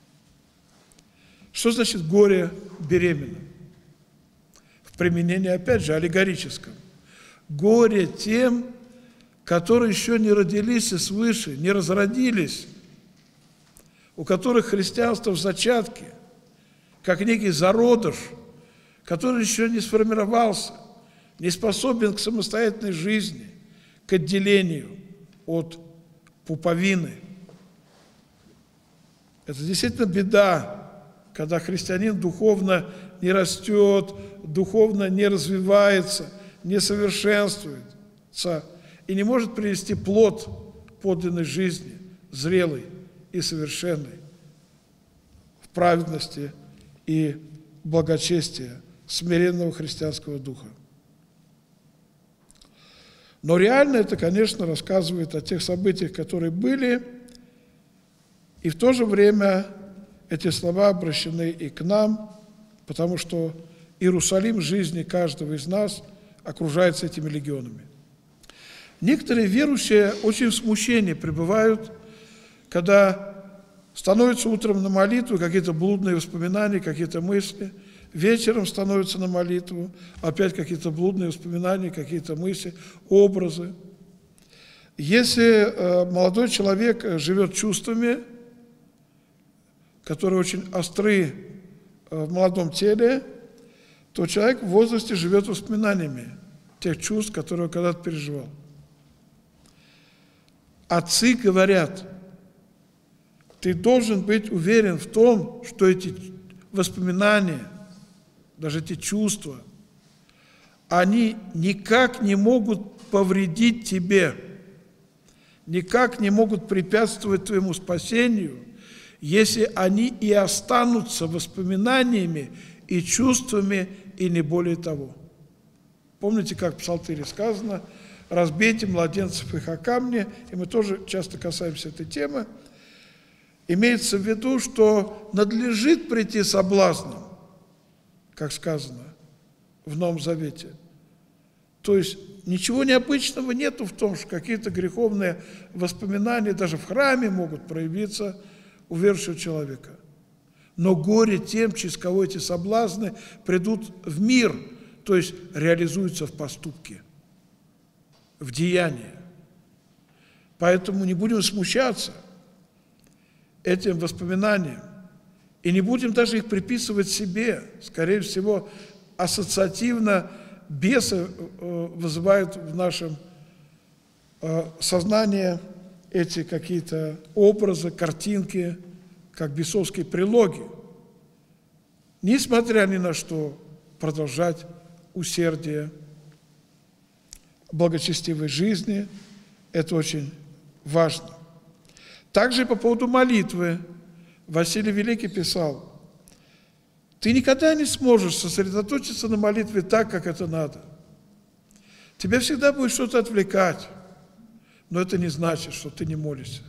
Что значит горе беременным? В применении, опять же, аллегорическом. Горе тем, которые еще не родились и свыше, не разродились, у которых христианство в зачатке, как некий зародыш, который еще не сформировался, не способен к самостоятельной жизни, к отделению от пуповины. Это действительно беда, когда христианин духовно не растет, духовно не развивается, не совершенствуется и не может принести плод подлинной жизни, зрелой и совершенной, в праведности и благочестии смиренного христианского духа. Но реально это, конечно, рассказывает о тех событиях, которые были, и в то же время эти слова обращены и к нам, потому что Иерусалим жизни каждого из нас окружается этими легионами. Некоторые верующие очень в смущении пребывают, когда становятся утром на молитву, какие-то блудные воспоминания, какие-то мысли, вечером становятся на молитву, опять какие-то блудные воспоминания, какие-то мысли, образы. Если молодой человек живет чувствами, которые очень остры в молодом теле, то человек в возрасте живет воспоминаниями тех чувств, которые он когда-то переживал. Отцы говорят, ты должен быть уверен в том, что эти воспоминания, даже эти чувства, они никак не могут повредить тебе, никак не могут препятствовать твоему спасению, если они и останутся воспоминаниями и чувствами, и не более того. Помните, как в Псалтире сказано, разбейте младенцев их о камни, и мы тоже часто касаемся этой темы. Имеется в виду, что надлежит прийти соблазном, как сказано в Новом Завете. То есть ничего необычного нету в том, что какие-то греховные воспоминания даже в храме могут проявиться у верующего человека. Но горе тем, через кого эти соблазны придут в мир, то есть реализуются в поступке, в деянии. Поэтому не будем смущаться этим воспоминаниям и не будем даже их приписывать себе. Скорее всего, ассоциативно бесы вызывают в нашем сознании эти какие-то образы, картинки, как бесовские прилоги. Несмотря ни на что, продолжать усердие благочестивой жизни – это очень важно. Также и по поводу молитвы Василий Великий писал, ты никогда не сможешь сосредоточиться на молитве так, как это надо. Тебя всегда будет что-то отвлекать, но это не значит, что ты не молишься.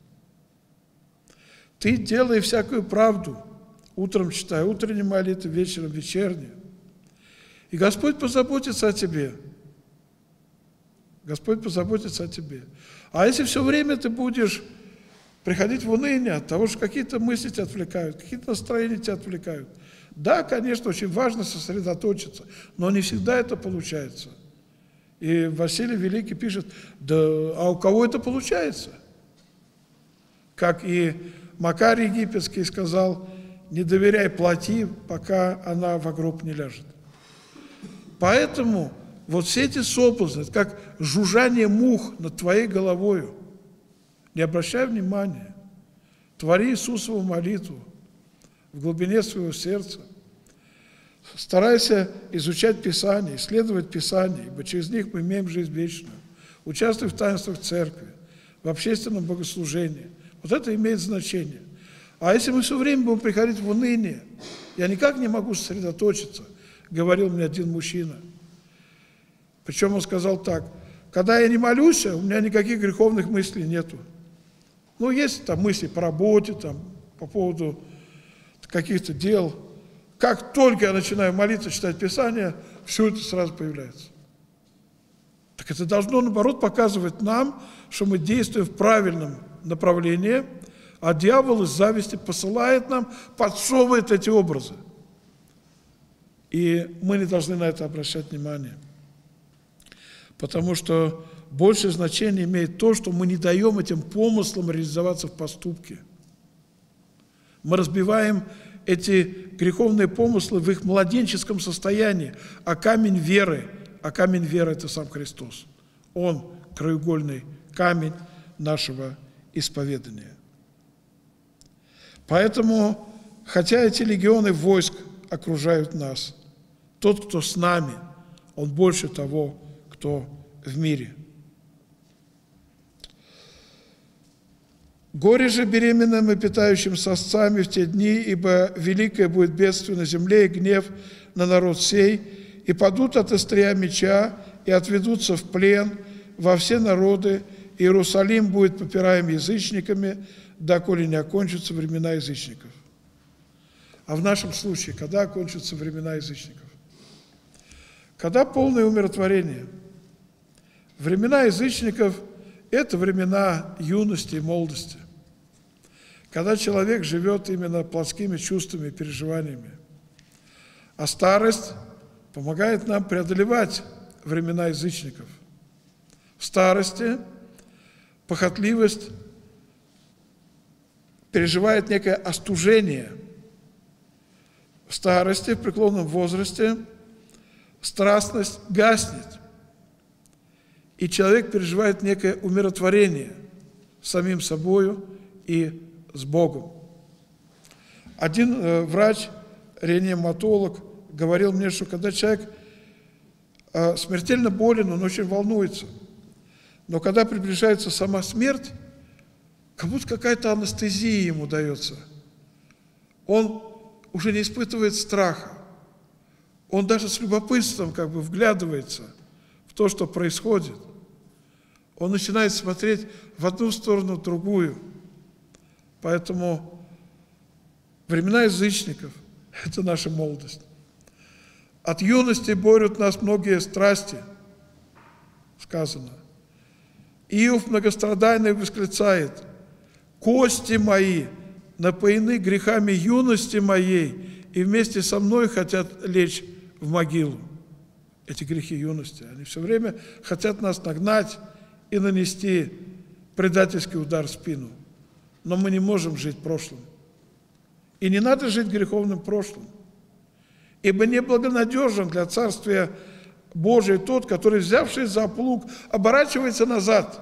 Ты делай всякую правду, утром читай утренние молитвы, вечером вечерние. И Господь позаботится о тебе. Господь позаботится о тебе. А если все время ты будешь приходить в уныние от того, что какие-то мысли тебя отвлекают, какие-то настроения тебя отвлекают. Да, конечно, очень важно сосредоточиться, но не всегда это получается. И Василий Великий пишет, да, а у кого это получается? Как и Макарий Египетский сказал, не доверяй плоти, пока она в гроб не ляжет. Поэтому вот все эти соблазны, как жужжание мух над твоей головою, не обращай внимания, твори Иисусову молитву в глубине своего сердца. Старайся изучать Писание, исследовать Писание, ибо через них мы имеем жизнь вечную. Участвуй в таинствах церкви, в общественном богослужении. Вот это имеет значение. А если мы все время будем приходить в уныние, я никак не могу сосредоточиться, говорил мне один мужчина. Причем он сказал так, когда я не молюсь, у меня никаких греховных мыслей нету. Ну, есть там мысли по работе, там, по поводу каких-то дел. Как только я начинаю молиться, читать Писание, все это сразу появляется. Так это должно, наоборот, показывать нам, что мы действуем в правильном направлении, а дьявол из зависти посылает нам, подсовывает эти образы. И мы не должны на это обращать внимание. Потому что большее значение имеет то, что мы не даем этим помыслам реализоваться в поступке. Мы разбиваем эти греховные помыслы в их младенческом состоянии, а камень веры – это сам Христос. Он – краеугольный камень нашего исповедания. Поэтому, хотя эти легионы войск окружают нас, тот, кто с нами, он больше того, кто в мире. Горе же беременным и питающим сосцами в те дни, ибо великое будет бедствие на земле и гнев на народ сей, и падут от острия меча, и отведутся в плен во все народы, и Иерусалим будет попираем язычниками, доколе не окончатся времена язычников. А в нашем случае, когда окончатся времена язычников? Когда полное умиротворение. Времена язычников – это времена юности и молодости, когда человек живет именно плотскими чувствами, переживаниями. А старость помогает нам преодолевать времена язычников. В старости похотливость переживает некое остужение. В старости, в преклонном возрасте страстность гаснет, и человек переживает некое умиротворение с самим собою и с Богом. Один врач, реаниматолог, говорил мне, что когда человек смертельно болен, он очень волнуется. Но когда приближается сама смерть, как будто какая-то анестезия ему дается. Он уже не испытывает страха. Он даже с любопытством как бы вглядывается в то, что происходит. Он начинает смотреть в одну сторону, в другую. Поэтому времена язычников – это наша молодость. От юности борют нас многие страсти, сказано. Иов многострадайный восклицает: «Кости мои напоены грехами юности моей, и вместе со мной хотят лечь в могилу». Эти грехи юности, они все время хотят нас нагнать и нанести предательский удар в спину. Но мы не можем жить прошлым. И не надо жить греховным прошлым. Ибо неблагонадежен для Царствия Божия тот, который, взявшись за плуг, оборачивается назад.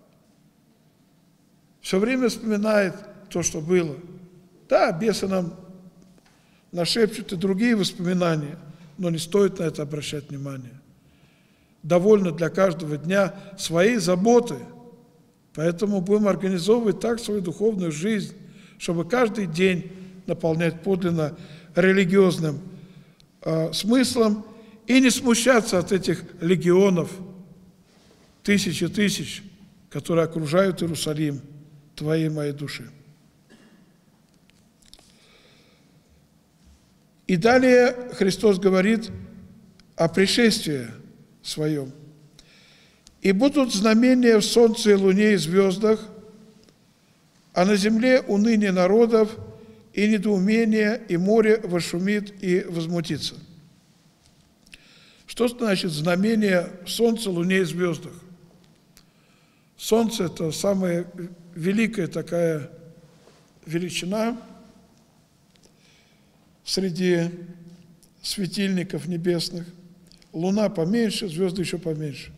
Все время вспоминает то, что было. Да, бесы нам нашепчут и другие воспоминания, но не стоит на это обращать внимание. Довольно для каждого дня своей заботы. Поэтому будем организовывать так свою духовную жизнь, чтобы каждый день наполнять подлинно религиозным смыслом и не смущаться от этих легионов, тысячи тысяч, которые окружают Иерусалим, твоей и моей души. И далее Христос говорит о пришествии своем. «И будут знамения в солнце и луне и звездах, а на земле уныние народов и недоумение, и море вошумит и возмутится». Что значит знамение в солнце, луне и звездах? Солнце – это самая великая такая величина среди светильников небесных. Луна поменьше, звезды еще поменьше.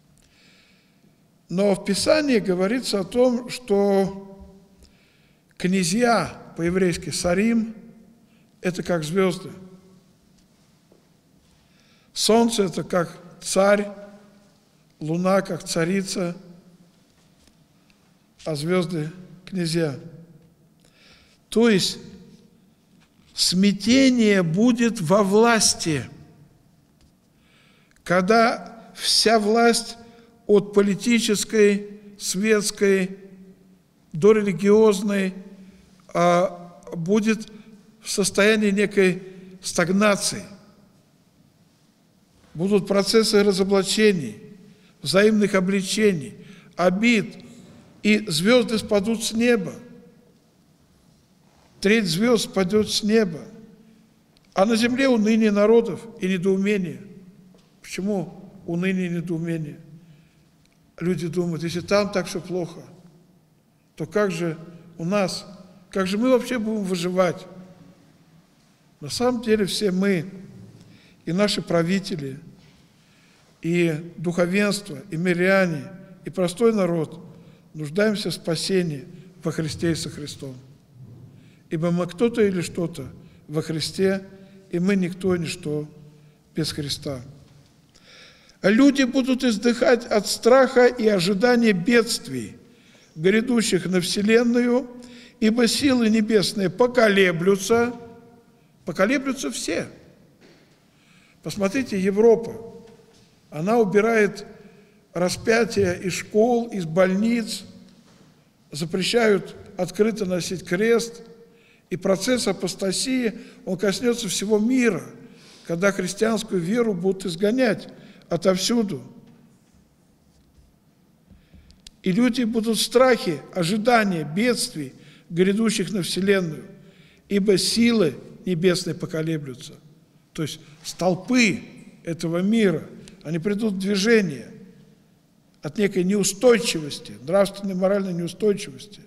Но в Писании говорится о том, что князья, по-еврейски сарим, это как звезды. Солнце – это как царь, луна – как царица, а звезды – князья. То есть смятение будет во власти, когда вся власть от политической, светской до религиозной будет в состоянии некой стагнации. Будут процессы разоблачений, взаимных обличений, обид, и звезды спадут с неба. Треть звезд спадет с неба. А на земле уныние народов и недоумение. Почему уныние и недоумение? Люди думают, если там так все плохо, то как же у нас, как же мы вообще будем выживать? На самом деле все мы, и наши правители, и духовенство, и миряне, и простой народ нуждаемся в спасении во Христе и со Христом. Ибо мы кто-то или что-то во Христе, и мы никто и ничто без Христа. Люди будут издыхать от страха и ожидания бедствий, грядущих на вселенную, ибо силы небесные поколеблются все. Посмотрите, Европа, она убирает распятие из школ, из больниц, запрещают открыто носить крест, и процесс апостасии, он коснется всего мира, когда христианскую веру будут изгонять отовсюду. И люди будут в страхе, ожидания, бедствий, грядущих на вселенную, ибо силы небесные поколеблются. То есть столпы этого мира, они придут в движение от некой неустойчивости, нравственной, моральной неустойчивости.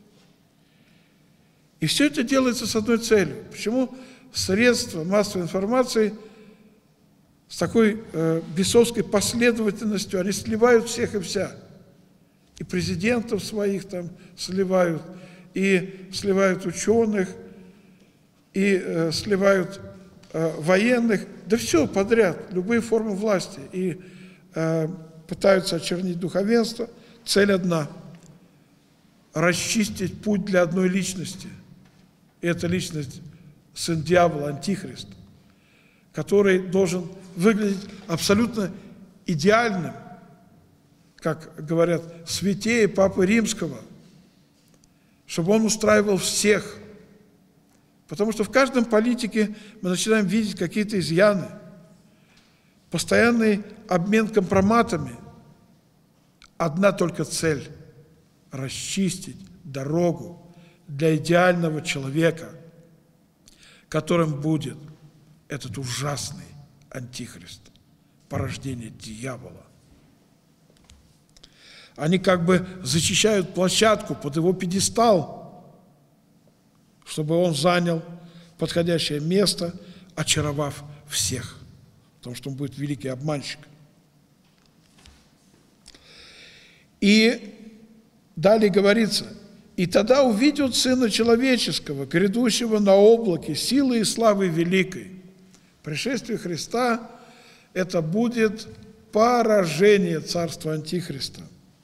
И все это делается с одной целью. Почему средства массовой информации с такой бесовской последовательностью, они сливают всех и вся. И президентов своих там сливают, и сливают ученых, и сливают военных, да все подряд, любые формы власти. И пытаются очернить духовенство. Цель одна – расчистить путь для одной личности. И эта личность – сын дьявола, антихрист, который должен выглядеть абсолютно идеальным, как говорят, святее Папы Римского, чтобы он устраивал всех. Потому что в каждом политике мы начинаем видеть какие-то изъяны, постоянный обмен компроматами. Одна только цель – расчистить дорогу для идеального человека, которым будет этот ужасный антихрист, порождение дьявола. Они как бы зачищают площадку под его пьедестал, чтобы он занял подходящее место, очаровав всех, потому что он будет великий обманщик. И далее говорится: «И тогда увидят Сына Человеческого, грядущего на облаке, силы и славы великой». Пришествие Христа – это будет поражение царства Антихриста.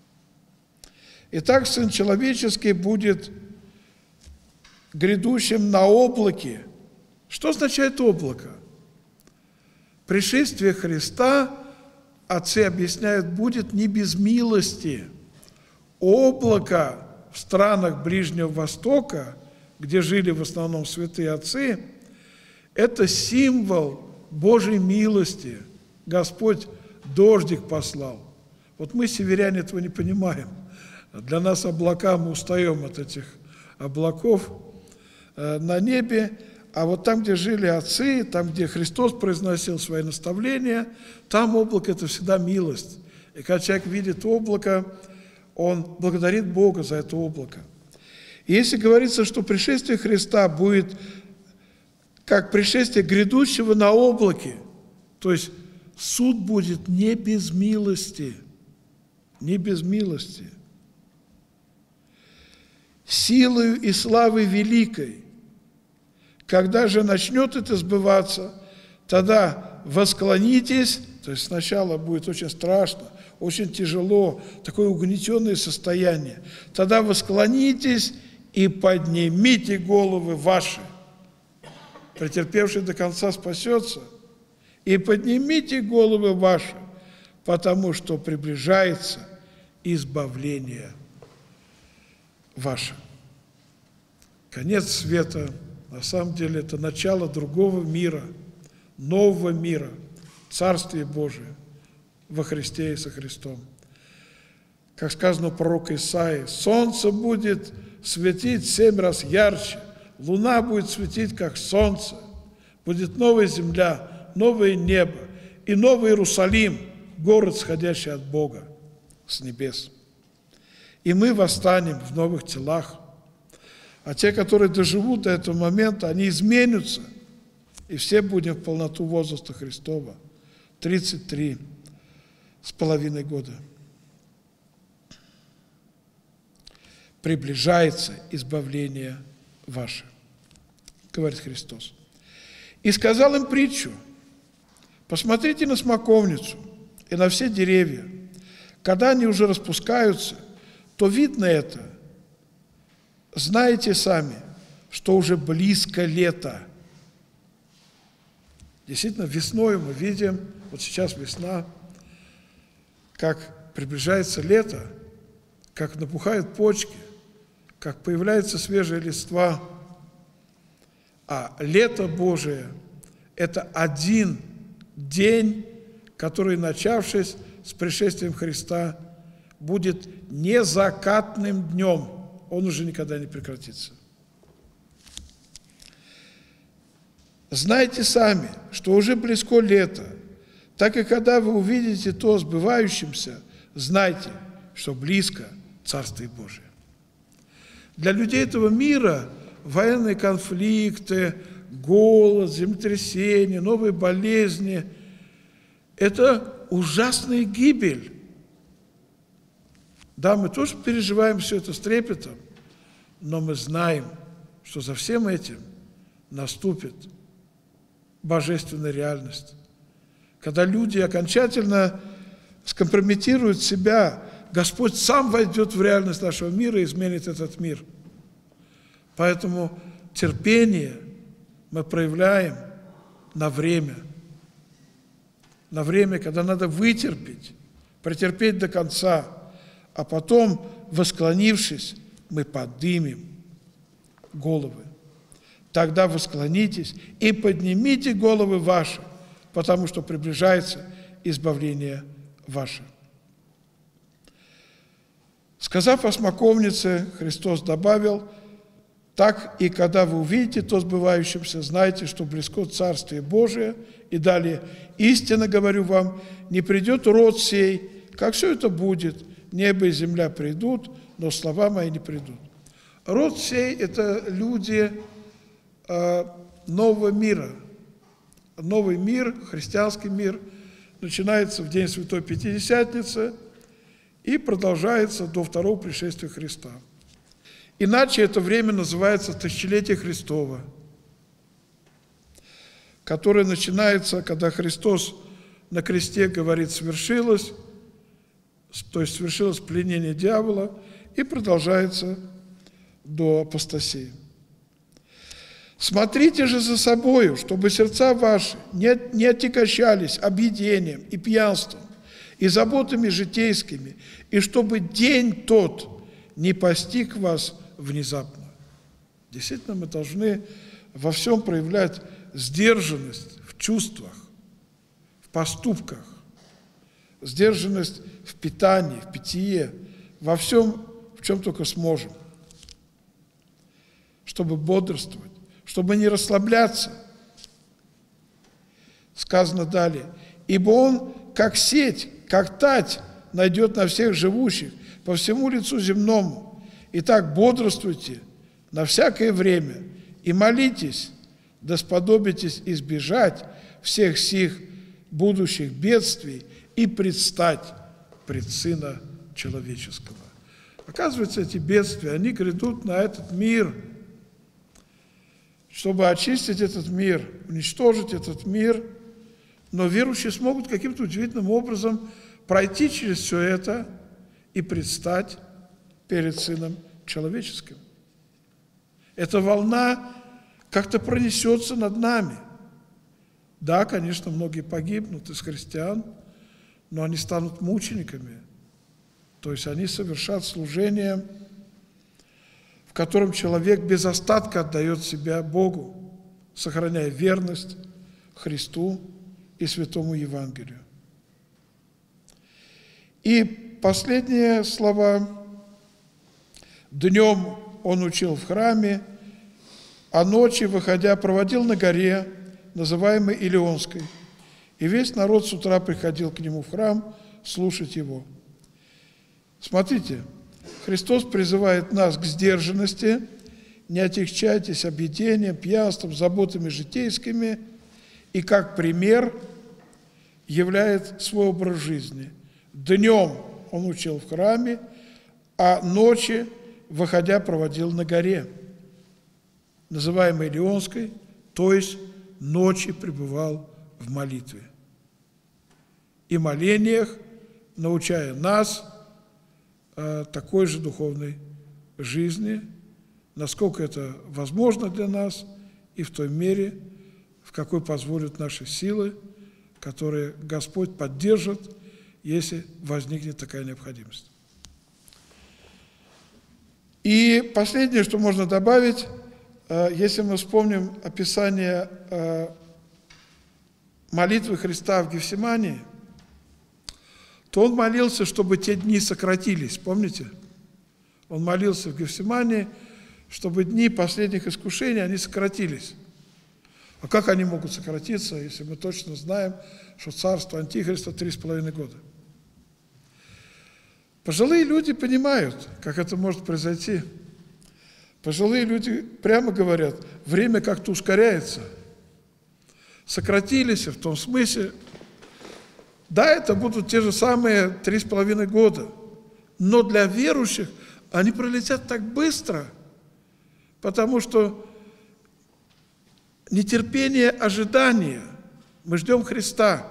Итак, Сын Человеческий будет грядущим на облаке. Что означает облако? Пришествие Христа, отцы объясняют, будет не без милости. Облако в странах Ближнего Востока, где жили в основном святые отцы, это символ Божьей милости. Господь дождик послал. Вот мы, северяне, этого не понимаем. Для нас облака, мы устаем от этих облаков на небе. А вот там, где жили отцы, там, где Христос произносил свои наставления, там облако – это всегда милость. И когда человек видит облако, он благодарит Бога за это облако. И если говорится, что пришествие Христа будет как пришествие грядущего на облаке, то есть суд будет не без милости, не без милости. Силою и славой великой. Когда же начнет это сбываться, тогда восклонитесь, то есть сначала будет очень страшно, очень тяжело, такое угнетенное состояние. Тогда восклонитесь и поднимите головы ваши. Претерпевший до конца спасется. И поднимите головы ваши, потому что приближается избавление ваше. Конец света, на самом деле, это начало другого мира, нового мира, Царствие Божие во Христе и со Христом. Как сказано у пророка Исаии: солнце будет светить 7 раз ярче, луна будет светить, как солнце, будет новая земля, новое небо и новый Иерусалим, город, сходящий от Бога с небес. И мы восстанем в новых телах. А те, которые доживут до этого момента, они изменятся, и все будем в полноту возраста Христова. 33,5 года. приближается избавление ваше, говорит Христос. И сказал им притчу: посмотрите на смоковницу и на все деревья. Когда они уже распускаются, то видно это. Знаете сами, что уже близко лето. Действительно, весной мы видим, вот сейчас весна, как приближается лето, как набухают почки, как появляется свежая листва. А лето Божие – это один день, который, начавшись с пришествием Христа, будет не закатным днем. Он уже никогда не прекратится. Знайте сами, что уже близко лето, так и когда вы увидите то сбывающимся, знайте, что близко Царствие Божие. Для людей этого мира военные конфликты, голод, землетрясения, новые болезни – это ужасная гибель. Да, мы тоже переживаем все это с трепетом, но мы знаем, что за всем этим наступит божественная реальность. Когда люди окончательно скомпрометируют себя, Господь сам войдет в реальность нашего мира и изменит этот мир. Поэтому терпение мы проявляем на время, когда надо вытерпеть, претерпеть до конца, а потом, восклонившись, мы поднимем головы. Тогда восклонитесь и поднимите головы ваши, потому что приближается избавление ваше. Сказав о смоковнице, Христос добавил: так и когда вы увидите то сбывающимся, знайте, что близко Царствие Божие. И далее: истинно говорю вам, не придет род сей, как все это будет, небо и земля придут, но слова мои не придут. Род сей – это люди нового мира. Новый мир, христианский мир, начинается в день Святой Пятидесятницы и продолжается до второго пришествия Христа. Иначе это время называется Тысячелетие Христово, которое начинается, когда Христос на кресте говорит «свершилось», то есть свершилось пленение дьявола, и продолжается до апостасии. «Смотрите же за собою, чтобы сердца ваши не отягощались объедением и пьянством, и заботами житейскими, и чтобы день тот не постиг вас внезапно». Действительно, мы должны во всем проявлять сдержанность в чувствах, в поступках, сдержанность в питании, в питье, во всем, в чем только сможем, чтобы бодрствовать, чтобы не расслабляться. Сказано далее: «Ибо он, как сеть, как тать, найдет на всех живущих по всему лицу земному. Итак, бодрствуйте на всякое время и молитесь, да сподобитесь избежать всех сих будущих бедствий и предстать пред Сына Человеческого». Оказывается, эти бедствия, они грядут на этот мир, чтобы очистить этот мир, уничтожить этот мир, но верующие смогут каким-то удивительным образом пройти через все это и предстать перед Сыном Человеческим. Эта волна как-то пронесется над нами. Да, конечно, многие погибнут из христиан, но они станут мучениками, то есть они совершат служение, в котором человек без остатка отдает себя Богу, сохраняя верность Христу и Святому Евангелию. И последние слова. «Днем он учил в храме, а ночи, выходя, проводил на горе, называемой Илионской, и весь народ с утра приходил к нему в храм слушать его». Смотрите, Христос призывает нас к сдержанности, не отягчайтесь объедением, пьянством, заботами житейскими, и как пример являет свой образ жизни. Днем он учил в храме, а ночи выходя, проводил на горе, называемой Лионской, то есть ночи пребывал в молитве и молениях, научая нас такой же духовной жизни, насколько это возможно для нас и в той мере, в какой позволят наши силы, которые Господь поддержит, если возникнет такая необходимость. И последнее, что можно добавить, если мы вспомним описание молитвы Христа в Гефсимании, то Он молился, чтобы те дни сократились, помните? Он молился в Гефсимании, чтобы дни последних искушений, они сократились. А как они могут сократиться, если мы точно знаем, что царство Антихриста 3,5 года? Пожилые люди понимают, как это может произойти. Пожилые люди прямо говорят, время как-то ускоряется. Сократились в том смысле, да, это будут те же самые 3,5 года, но для верующих они пролетят так быстро, потому что нетерпение ожидания, мы ждем Христа,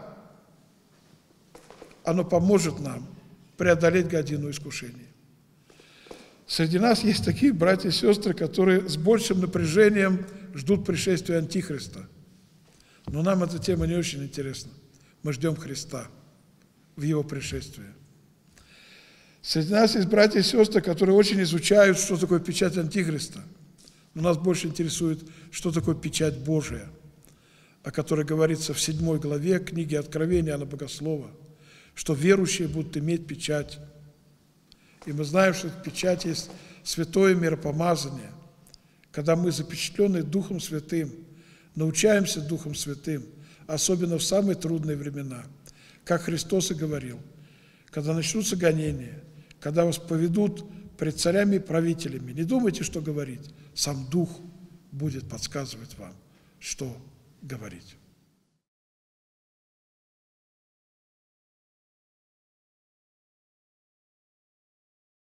оно поможет нам преодолеть годину искушений. Среди нас есть такие братья и сестры, которые с большим напряжением ждут пришествия Антихриста. Но нам эта тема не очень интересна. Мы ждем Христа в Его пришествии. Среди нас есть братья и сестры, которые очень изучают, что такое печать Антихриста. Но нас больше интересует, что такое печать Божия, о которой говорится в 7 главе книги Откровения Иоанна Богослова, что верующие будут иметь печать. И мы знаем, что эта печать есть святое миропомазание, когда мы, запечатленные Духом Святым, научаемся Духом Святым, особенно в самые трудные времена. Как Христос и говорил, когда начнутся гонения, когда вас поведут пред царями и правителями, не думайте, что говорить, сам Дух будет подсказывать вам, что говорить.